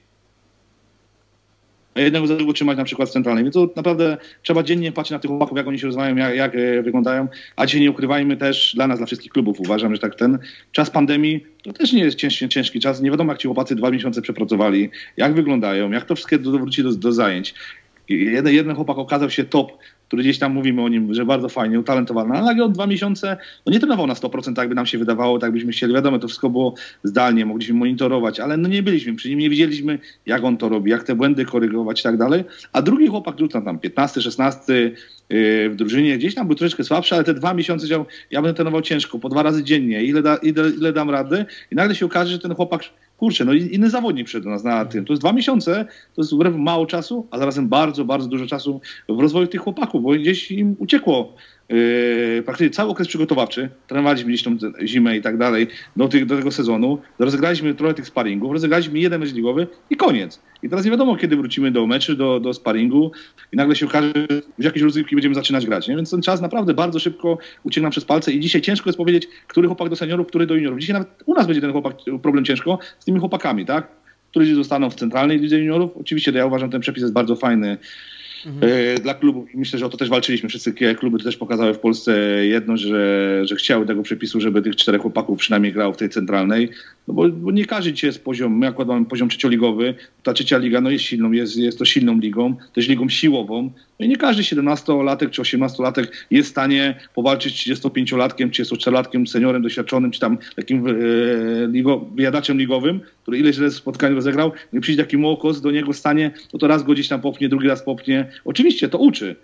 a jednego za długo trzymać na przykład w centralnej. Więc to naprawdę trzeba dziennie patrzeć na tych chłopaków, jak oni się rozwijają, jak, jak wyglądają, a dzisiaj nie ukrywajmy też dla nas, dla wszystkich klubów. Uważam, że tak ten czas pandemii to też nie jest ciężki, ciężki czas. Nie wiadomo, jak ci chłopacy dwa miesiące przepracowali, jak wyglądają, jak to wszystkie wróci do, do zajęć. Jeden, jeden chłopak okazał się top, który gdzieś tam mówimy o nim, że bardzo fajnie, utalentowany, ale nagle od dwa miesiące no nie trenował na sto procent, tak by nam się wydawało, tak byśmy chcieli. Wiadomo, to wszystko było zdalnie, mogliśmy monitorować, ale no nie byliśmy przy nim, nie widzieliśmy, jak on to robi, jak te błędy korygować i tak dalej. A drugi chłopak, który tam piętnasty, szesnasty w drużynie, gdzieś tam był troszeczkę słabszy, ale te dwa miesiące działał, ja będę trenował ciężko, po dwa razy dziennie, ile, da, ile, ile dam rady i nagle się okaże, że ten chłopak, kurczę, no inny zawodnik przyszedł do nas na tym. To jest dwa miesiące, to jest wbrew mało czasu, a zarazem bardzo, bardzo dużo czasu w rozwoju tych chłopaków, bo gdzieś im uciekło yy, praktycznie cały okres przygotowawczy. Trenowaliśmy gdzieś tą zimę i tak dalej do, tych, do tego sezonu. Rozegraliśmy trochę tych sparingów, rozegraliśmy jeden mecz ligowy i koniec. I teraz nie wiadomo, kiedy wrócimy do meczu, do, do sparingu i nagle się okaże, że w jakieś rozgrywki będziemy zaczynać grać. Nie? Więc ten czas naprawdę bardzo szybko uciekł nam przez palce i dzisiaj ciężko jest powiedzieć, który chłopak do seniorów, który do juniorów. Dzisiaj nawet u nas będzie ten chłopak, problem ciężko z tymi chłopakami, tak? Którzy zostaną w centralnej lidze juniorów. Oczywiście ja uważam, że ten przepis jest bardzo fajny mhm. dla klubów. Myślę, że o to też walczyliśmy. Wszystkie kluby też pokazały w Polsce jedno, że, że chciały tego przepisu, żeby tych czterech chłopaków przynajmniej grało w tej centralnej. No bo, bo nie każdy dzisiaj jest poziom, my akurat mamy poziom trzecioligowy, ta trzecia liga no jest silną, jest, jest to silną ligą, też ligą siłową. No i nie każdy siedemnastolatek czy osiemnastolatek jest w stanie powalczyć z trzydziestopięciolatkiem, trzydziestoczterolatkiem, seniorem doświadczonym, czy tam takim e, ligo, wyjadaczem ligowym, który ileś razy spotkań rozegrał, i przyjdzie taki młokos do niego stanie, no to raz go gdzieś tam popchnie, drugi raz popchnie. Oczywiście to uczy,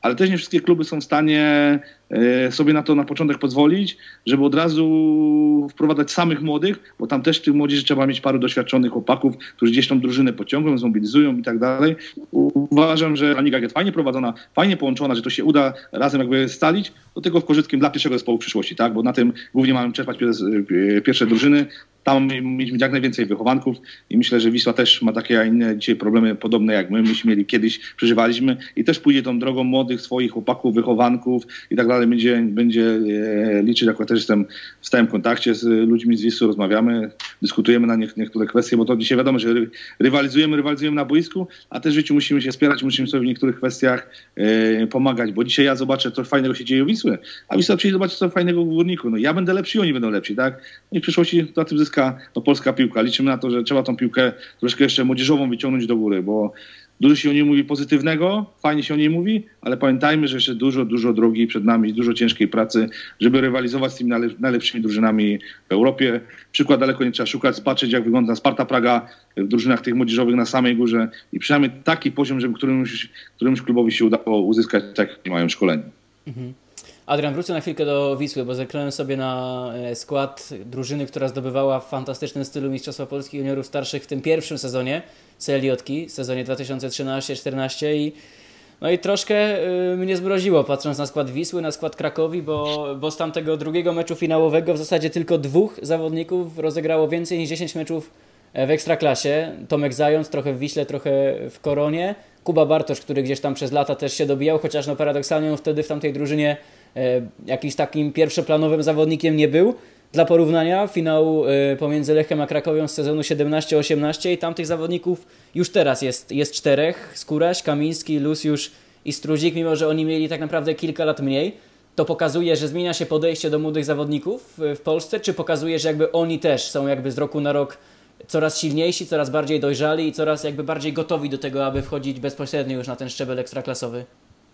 ale też nie wszystkie kluby są w stanie sobie na to na początek pozwolić, żeby od razu wprowadzać samych młodych, bo tam też w tych młodzieży trzeba mieć paru doświadczonych chłopaków, którzy gdzieś tą drużynę pociągną, zmobilizują i tak dalej. Uważam, że Liga jest fajnie prowadzona, fajnie połączona, że to się uda razem jakby scalić, do tego korzystkiem dla pierwszego zespołu w przyszłości, tak? Bo na tym głównie mamy czerpać pierwsze drużyny. Tam mieliśmy jak najwięcej wychowanków i myślę, że Wisła też ma takie, a inne dzisiaj problemy podobne jak my. Myśmy mieli kiedyś, przeżywaliśmy i też pójdzie tą drogą młodych swoich chłopaków, wychowanków i tak dalej. Będzie, będzie liczyć, jako też jestem w stałym kontakcie z ludźmi z Wisły, rozmawiamy, dyskutujemy na nie, niektóre kwestie, bo to dzisiaj wiadomo, że rywalizujemy, rywalizujemy na boisku, a też w życiu musimy się wspierać, musimy sobie w niektórych kwestiach e, pomagać, bo dzisiaj ja zobaczę, co fajnego się dzieje u Wisły, a Wisła przyjdzie zobaczyć, co fajnego w Górniku. No ja będę lepszy i oni będą lepsi, tak? No i w przyszłości na tym zyska no, polska piłka. Liczymy na to, że trzeba tą piłkę troszkę jeszcze młodzieżową wyciągnąć do góry, bo dużo się o niej mówi pozytywnego, fajnie się o niej mówi, ale pamiętajmy, że jeszcze dużo, dużo drogi przed nami, dużo ciężkiej pracy, żeby rywalizować z tymi najlepszymi drużynami w Europie. Przykład daleko nie trzeba szukać, patrzeć jak wygląda Sparta Praga w drużynach tych młodzieżowych na samej górze i przynajmniej taki poziom, żeby którymś, którymś klubowi się udało uzyskać, tak jak mają szkolenie. Mhm. Adrian, wrócę na chwilkę do Wisły, bo zerknąłem sobie na skład drużyny, która zdobywała w fantastycznym stylu Mistrzostwa Polski Juniorów Starszych w tym pierwszym sezonie C L J-ki, sezonie dwa tysiące trzynaście czternaście i no i troszkę y, mnie zmroziło, patrząc na skład Wisły, na skład Krakowi, bo, bo z tamtego drugiego meczu finałowego w zasadzie tylko dwóch zawodników rozegrało więcej niż dziesięć meczów w Ekstraklasie. Tomek Zając, trochę w Wiśle, trochę w Koronie. Kuba Bartosz, który gdzieś tam przez lata też się dobijał, chociaż no paradoksalnie on wtedy w tamtej drużynie e, jakimś takim pierwszoplanowym zawodnikiem nie był. Dla porównania finał e, pomiędzy Lechem a Krakowią z sezonu siedemnaście osiemnaście i tamtych zawodników już teraz jest, jest czterech. Skóraś, Kamiński, Luciusz i Struzik, mimo że oni mieli tak naprawdę kilka lat mniej. To pokazuje, że zmienia się podejście do młodych zawodników w Polsce, czy pokazuje, że jakby oni też są jakby z roku na rok coraz silniejsi, coraz bardziej dojrzali i coraz jakby bardziej gotowi do tego, aby wchodzić bezpośrednio już na ten szczebel ekstraklasowy?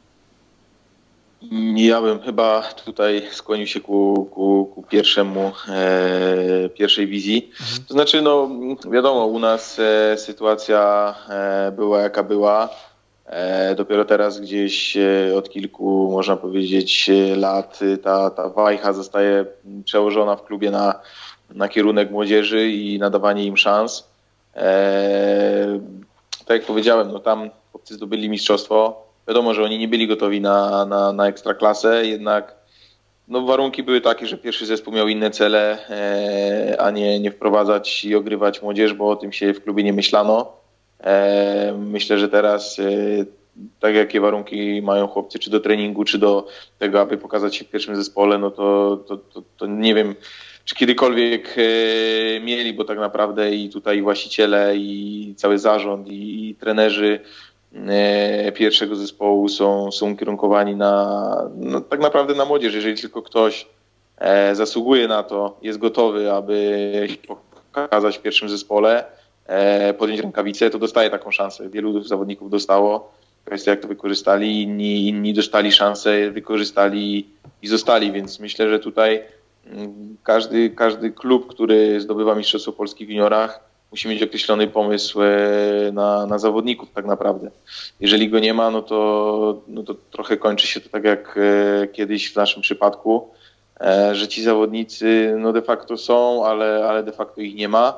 Ja bym chyba tutaj skłonił się ku, ku, ku pierwszemu, e, pierwszej wizji. Mhm. To znaczy, no wiadomo, u nas e, sytuacja e, była jaka była. E, dopiero teraz gdzieś e, od kilku, można powiedzieć, lat ta, ta wajcha zostaje przełożona w klubie na na kierunek młodzieży i nadawanie im szans. Eee, tak jak powiedziałem, no tam chłopcy zdobyli mistrzostwo. Wiadomo, że oni nie byli gotowi na, na, na ekstraklasę, jednak no, warunki były takie, że pierwszy zespół miał inne cele, eee, a nie, nie wprowadzać i ogrywać młodzież, bo o tym się w klubie nie myślano. Eee, myślę, że teraz e, tak jakie warunki mają chłopcy, czy do treningu, czy do tego, aby pokazać się w pierwszym zespole, no to, to, to, to nie wiem, czy kiedykolwiek e, mieli, bo tak naprawdę i tutaj właściciele, i cały zarząd, i, i trenerzy e, pierwszego zespołu są, są ukierunkowani na, no, tak naprawdę na młodzież. Jeżeli tylko ktoś e, zasługuje na to, jest gotowy, aby pokazać w pierwszym zespole, e, podjąć rękawice, to dostaje taką szansę. Wielu zawodników dostało. Kwestia, jak to wykorzystali, inni, inni dostali szansę, wykorzystali i zostali, więc myślę, że tutaj Każdy, każdy klub, który zdobywa Mistrzostwo Polski w juniorach, musi mieć określony pomysł na, na zawodników tak naprawdę. Jeżeli go nie ma, no to, no to trochę kończy się to tak jak kiedyś w naszym przypadku, że ci zawodnicy no de facto są, ale, ale de facto ich nie ma.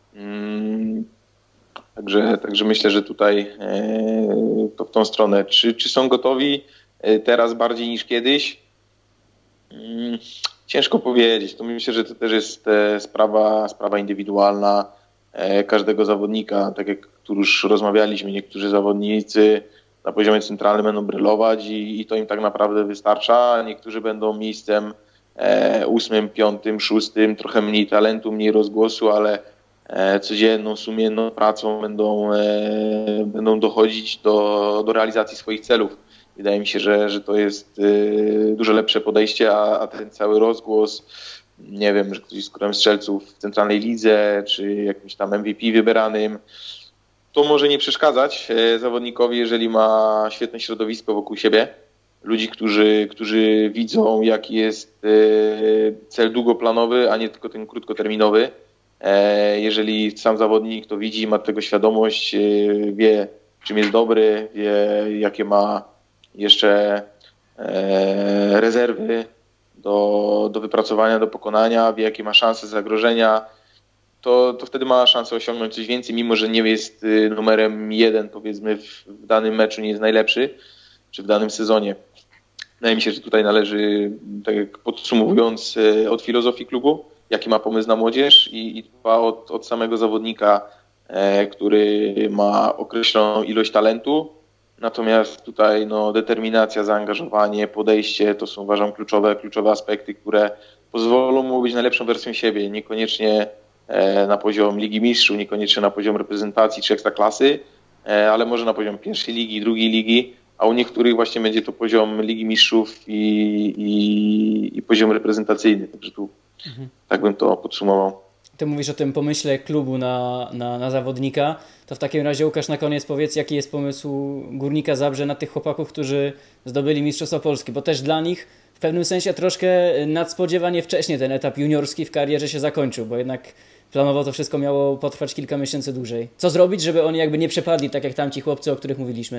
Także, także myślę, że tutaj to w tą stronę. Czy, czy są gotowi teraz bardziej niż kiedyś? Ciężko powiedzieć. To myślę, że to też jest sprawa, sprawa indywidualna każdego zawodnika. Tak jak tu już rozmawialiśmy, niektórzy zawodnicy na poziomie centralnym będą brylować i, i to im tak naprawdę wystarcza. Niektórzy będą miejscem e, ósmym, piątym, szóstym, trochę mniej talentu, mniej rozgłosu, ale e, codzienną, sumienną pracą będą, e, będą dochodzić do, do realizacji swoich celów. Wydaje mi się, że, że to jest y, dużo lepsze podejście, a, a ten cały rozgłos, nie wiem, że ktoś z królem strzelców w centralnej lidze, czy jakimś tam M V P wybranym, to może nie przeszkadzać e, zawodnikowi, jeżeli ma świetne środowisko wokół siebie. Ludzi, którzy, którzy widzą, jaki jest e, cel długoplanowy, a nie tylko ten krótkoterminowy. E, jeżeli sam zawodnik to widzi, ma tego świadomość, e, wie, czym jest dobry, wie, jakie ma jeszcze e, rezerwy do, do wypracowania, do pokonania, wie jakie ma szanse zagrożenia, to, to wtedy ma szansę osiągnąć coś więcej, mimo że nie jest numerem jeden, powiedzmy, w, w danym meczu, nie jest najlepszy, czy w danym sezonie. Wydaje mi się, że tutaj należy, tak jak podsumowując, od filozofii klubu, jaki ma pomysł na młodzież i, i dwa od, od samego zawodnika, e, który ma określoną ilość talentu. Natomiast tutaj no, determinacja, zaangażowanie, podejście to są, uważam, kluczowe, kluczowe aspekty, które pozwolą mu być najlepszą wersją siebie. Niekoniecznie e, na poziom Ligi Mistrzów, niekoniecznie na poziom reprezentacji czy ekstraklasy, e, ale może na poziom pierwszej ligi, drugiej ligi, a u niektórych właśnie będzie to poziom Ligi Mistrzów i, i, i poziom reprezentacyjny. Także tu mhm. tak bym to podsumował. Ty mówisz o tym pomyśle klubu na, na, na zawodnika, to w takim razie, Łukasz, na koniec powiedz, jaki jest pomysł Górnika Zabrze na tych chłopaków, którzy zdobyli Mistrzostwo Polski, bo też dla nich w pewnym sensie troszkę nadspodziewanie wcześnie ten etap juniorski w karierze się zakończył, bo jednak planowo to wszystko miało potrwać kilka miesięcy dłużej. Co zrobić, żeby oni jakby nie przepadli, tak jak tamci chłopcy, o których mówiliśmy?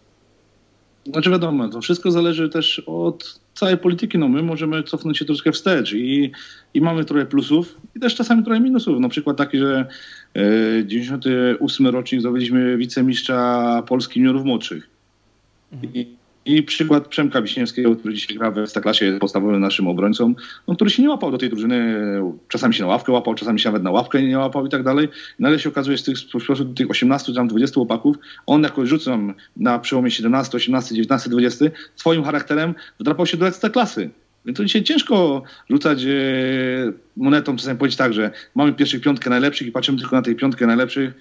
Znaczy wiadomo, to wszystko zależy też od całej polityki. No my możemy cofnąć się troszkę wstecz i, i mamy trochę plusów i też czasami trochę minusów. Na przykład taki, że e, dziewięćdziesiąty ósmy rocznik zdobyliśmy wicemistrza Polski juniorów młodszych. Mhm. I, I przykład Przemka Wiśniewskiego, który dzisiaj gra w Ekstraklasie, jest podstawowym naszym obrońcą, no, który się nie łapał do tej drużyny, czasami się na ławkę łapał, czasami się nawet na ławkę nie łapał i tak dalej. No ale się okazuje, że z tych, spośród tych osiemnastu, tam dwudziestu chłopaków, on jakoś rzucam na przełomie siedemnasty, osiemnasty, dziewiętnasty, dwudziesty, swoim charakterem wdrapał się do Ekstraklasy. Więc to dzisiaj ciężko rzucać e, monetą, czasami powiedzieć tak, że mamy pierwszych piątkę najlepszych i patrzymy tylko na tej piątkę najlepszych,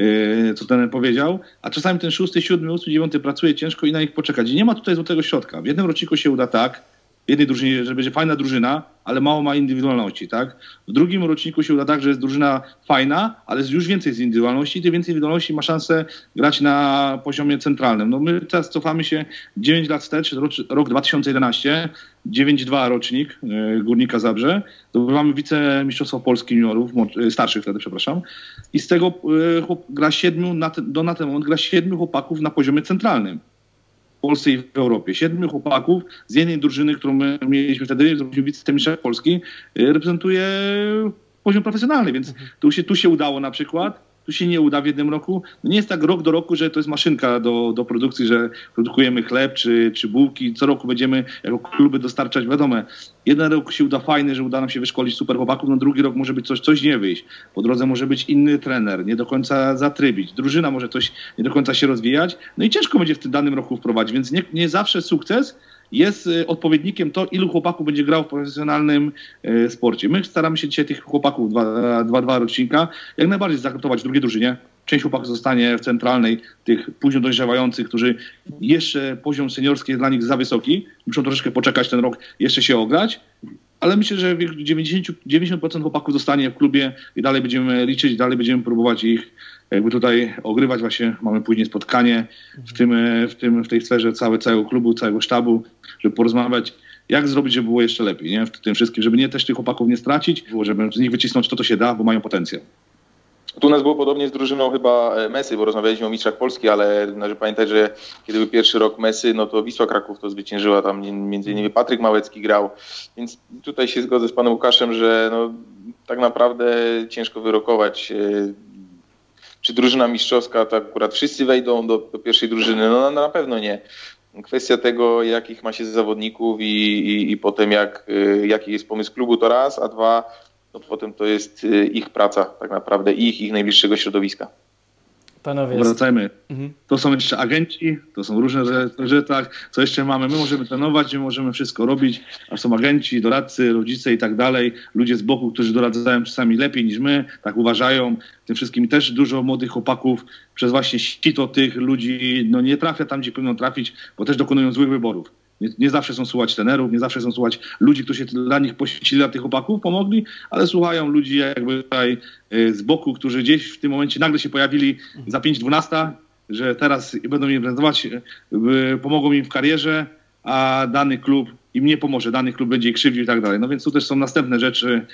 e, co ten powiedział, a czasami ten szósty, siódmy, ósmy, dziewiąty pracuje ciężko i na nich poczekać. I nie ma tutaj złotego środka. W jednym roczniku się uda tak, w jednej drużynie, że będzie fajna drużyna, ale mało ma indywidualności, tak? W drugim roczniku się uda tak, że jest drużyna fajna, ale już więcej z indywidualności i te więcej indywidualności ma szansę grać na poziomie centralnym. No my teraz cofamy się dziewięć lat wstecz, rok dwa tysiące jedenasty, dziewięć dwa rocznik Górnika Zabrze, zdobywamy wicemistrzostwo Polski juniorów, starszych wtedy, przepraszam, i z tego chłop, gra siedmiu, na ten, do na ten moment gra siedmiu chłopaków na poziomie centralnym. W Polsce i w Europie. Siedmiu chłopaków z jednej drużyny, którą my mieliśmy wtedy, wicemistrza Polski, reprezentuje poziom profesjonalny, więc mhm. tu, się, tu się udało na przykład, tu się nie uda w jednym roku. No nie jest tak rok do roku, że to jest maszynka do, do produkcji, że produkujemy chleb czy, czy bułki. Co roku będziemy jako kluby dostarczać, wiadomo, jeden rok się uda fajny, że uda nam się wyszkolić super chłopaków, no drugi rok może być coś, coś nie wyjść. Po drodze może być inny trener, nie do końca zatrybić. Drużyna może coś nie do końca się rozwijać. No i ciężko będzie w tym danym roku wprowadzić, więc nie, nie zawsze sukces jest odpowiednikiem to, ilu chłopaków będzie grał w profesjonalnym e, sporcie. My staramy się dzisiaj tych chłopaków dwa dwa rocznika jak najbardziej zaakceptować w drugiej drużynie. Część chłopaków zostanie w centralnej, tych późno dojrzewających, którzy jeszcze poziom seniorski jest dla nich za wysoki. Muszą troszeczkę poczekać ten rok, jeszcze się ograć. Ale myślę, że dziewięćdziesiąt procent chłopaków zostanie w klubie i dalej będziemy liczyć, dalej będziemy próbować ich jakby tutaj ogrywać. Właśnie mamy później spotkanie w, tym, w, tym, w tej sferze całe, całego klubu, całego sztabu, żeby porozmawiać, jak zrobić, żeby było jeszcze lepiej, nie? W tym wszystkim, żeby nie też tych chłopaków nie stracić, żeby z nich wycisnąć to, to się da, bo mają potencjał. Tu u nas było podobnie z drużyną chyba Messy, bo rozmawialiśmy o mistrzach Polski, ale należy pamiętać, że kiedy był pierwszy rok Messy, no to Wisła Kraków to zwyciężyła, tam między innymi Patryk Małecki grał, więc tutaj się zgodzę z panem Łukaszem, że no, tak naprawdę ciężko wyrokować, czy drużyna mistrzowska, to akurat wszyscy wejdą do, do pierwszej drużyny, no na pewno nie. Kwestia tego, jakich ma się zawodników i, i, i potem jak, jaki jest pomysł klubu, to raz, a dwa, no potem to jest ich praca tak naprawdę, ich, ich najbliższego środowiska. Panowie. Wracajmy. Mhm. To są jeszcze agenci, to są różne rzeczy, tak. Co jeszcze mamy? My możemy trenować, my możemy wszystko robić, a są agenci, doradcy, rodzice i tak dalej, ludzie z boku, którzy doradzają czasami lepiej niż my, tak uważają. Tym wszystkim też dużo młodych chłopaków przez właśnie sito tych ludzi no nie trafia tam, gdzie powinno trafić, bo też dokonują złych wyborów. Nie, nie zawsze są słuchać trenerów, nie zawsze są słuchać ludzi, którzy się dla nich poświęcili, dla tych chłopaków pomogli, ale słuchają ludzi jakby tutaj y, z boku, którzy gdzieś w tym momencie nagle się pojawili za pięć dwanaście, że teraz będą im prezentować, y, pomogą im w karierze, a dany klub im nie pomoże, dany klub będzie ich krzywdził i tak dalej. No więc tu też są następne rzeczy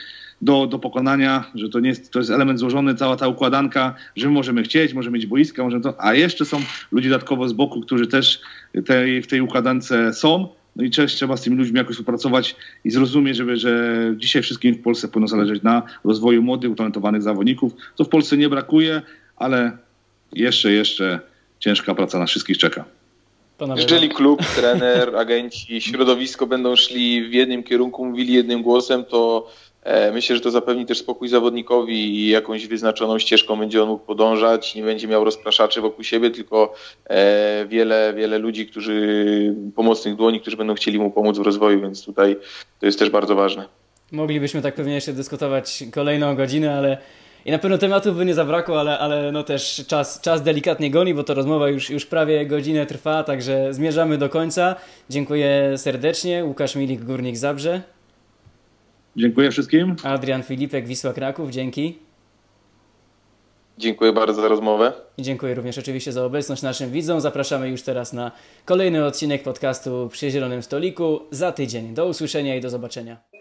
do, do pokonania, że to nie jest, to jest element złożony, cała ta układanka, że my możemy chcieć, możemy mieć boiska, możemy to, a jeszcze są ludzie dodatkowo z boku, którzy też tej, w tej układance są. No i też trzeba z tymi ludźmi jakoś współpracować i zrozumieć, żeby, że dzisiaj wszystkim w Polsce powinno zależeć na rozwoju młodych, utalentowanych zawodników, co w Polsce nie brakuje, ale jeszcze, jeszcze ciężka praca na wszystkich czeka. Panowie, jeżeli klub, trener, agenci, środowisko będą szli w jednym kierunku, mówili jednym głosem, to e, myślę, że to zapewni też spokój zawodnikowi i jakąś wyznaczoną ścieżką będzie on mógł podążać, nie będzie miał rozpraszaczy wokół siebie, tylko e, wiele, wiele ludzi, którzy pomocnych dłoni, którzy będą chcieli mu pomóc w rozwoju, więc tutaj to jest też bardzo ważne. moglibyśmy tak pewnie jeszcze dyskutować kolejną godzinę, ale i na pewno tematów by nie zabrakło, ale, ale no też czas, czas delikatnie goni, bo to rozmowa już, już prawie godzinę trwa, także zmierzamy do końca. Dziękuję serdecznie. Łukasz Milik, Górnik Zabrze. Dziękuję wszystkim. Adrian Filipek, Wisła Kraków. Dzięki. Dziękuję bardzo za rozmowę. I dziękuję również oczywiście za obecność naszym widzom. Zapraszamy już teraz na kolejny odcinek podcastu Przy Zielonym Stoliku za tydzień. Do usłyszenia i do zobaczenia.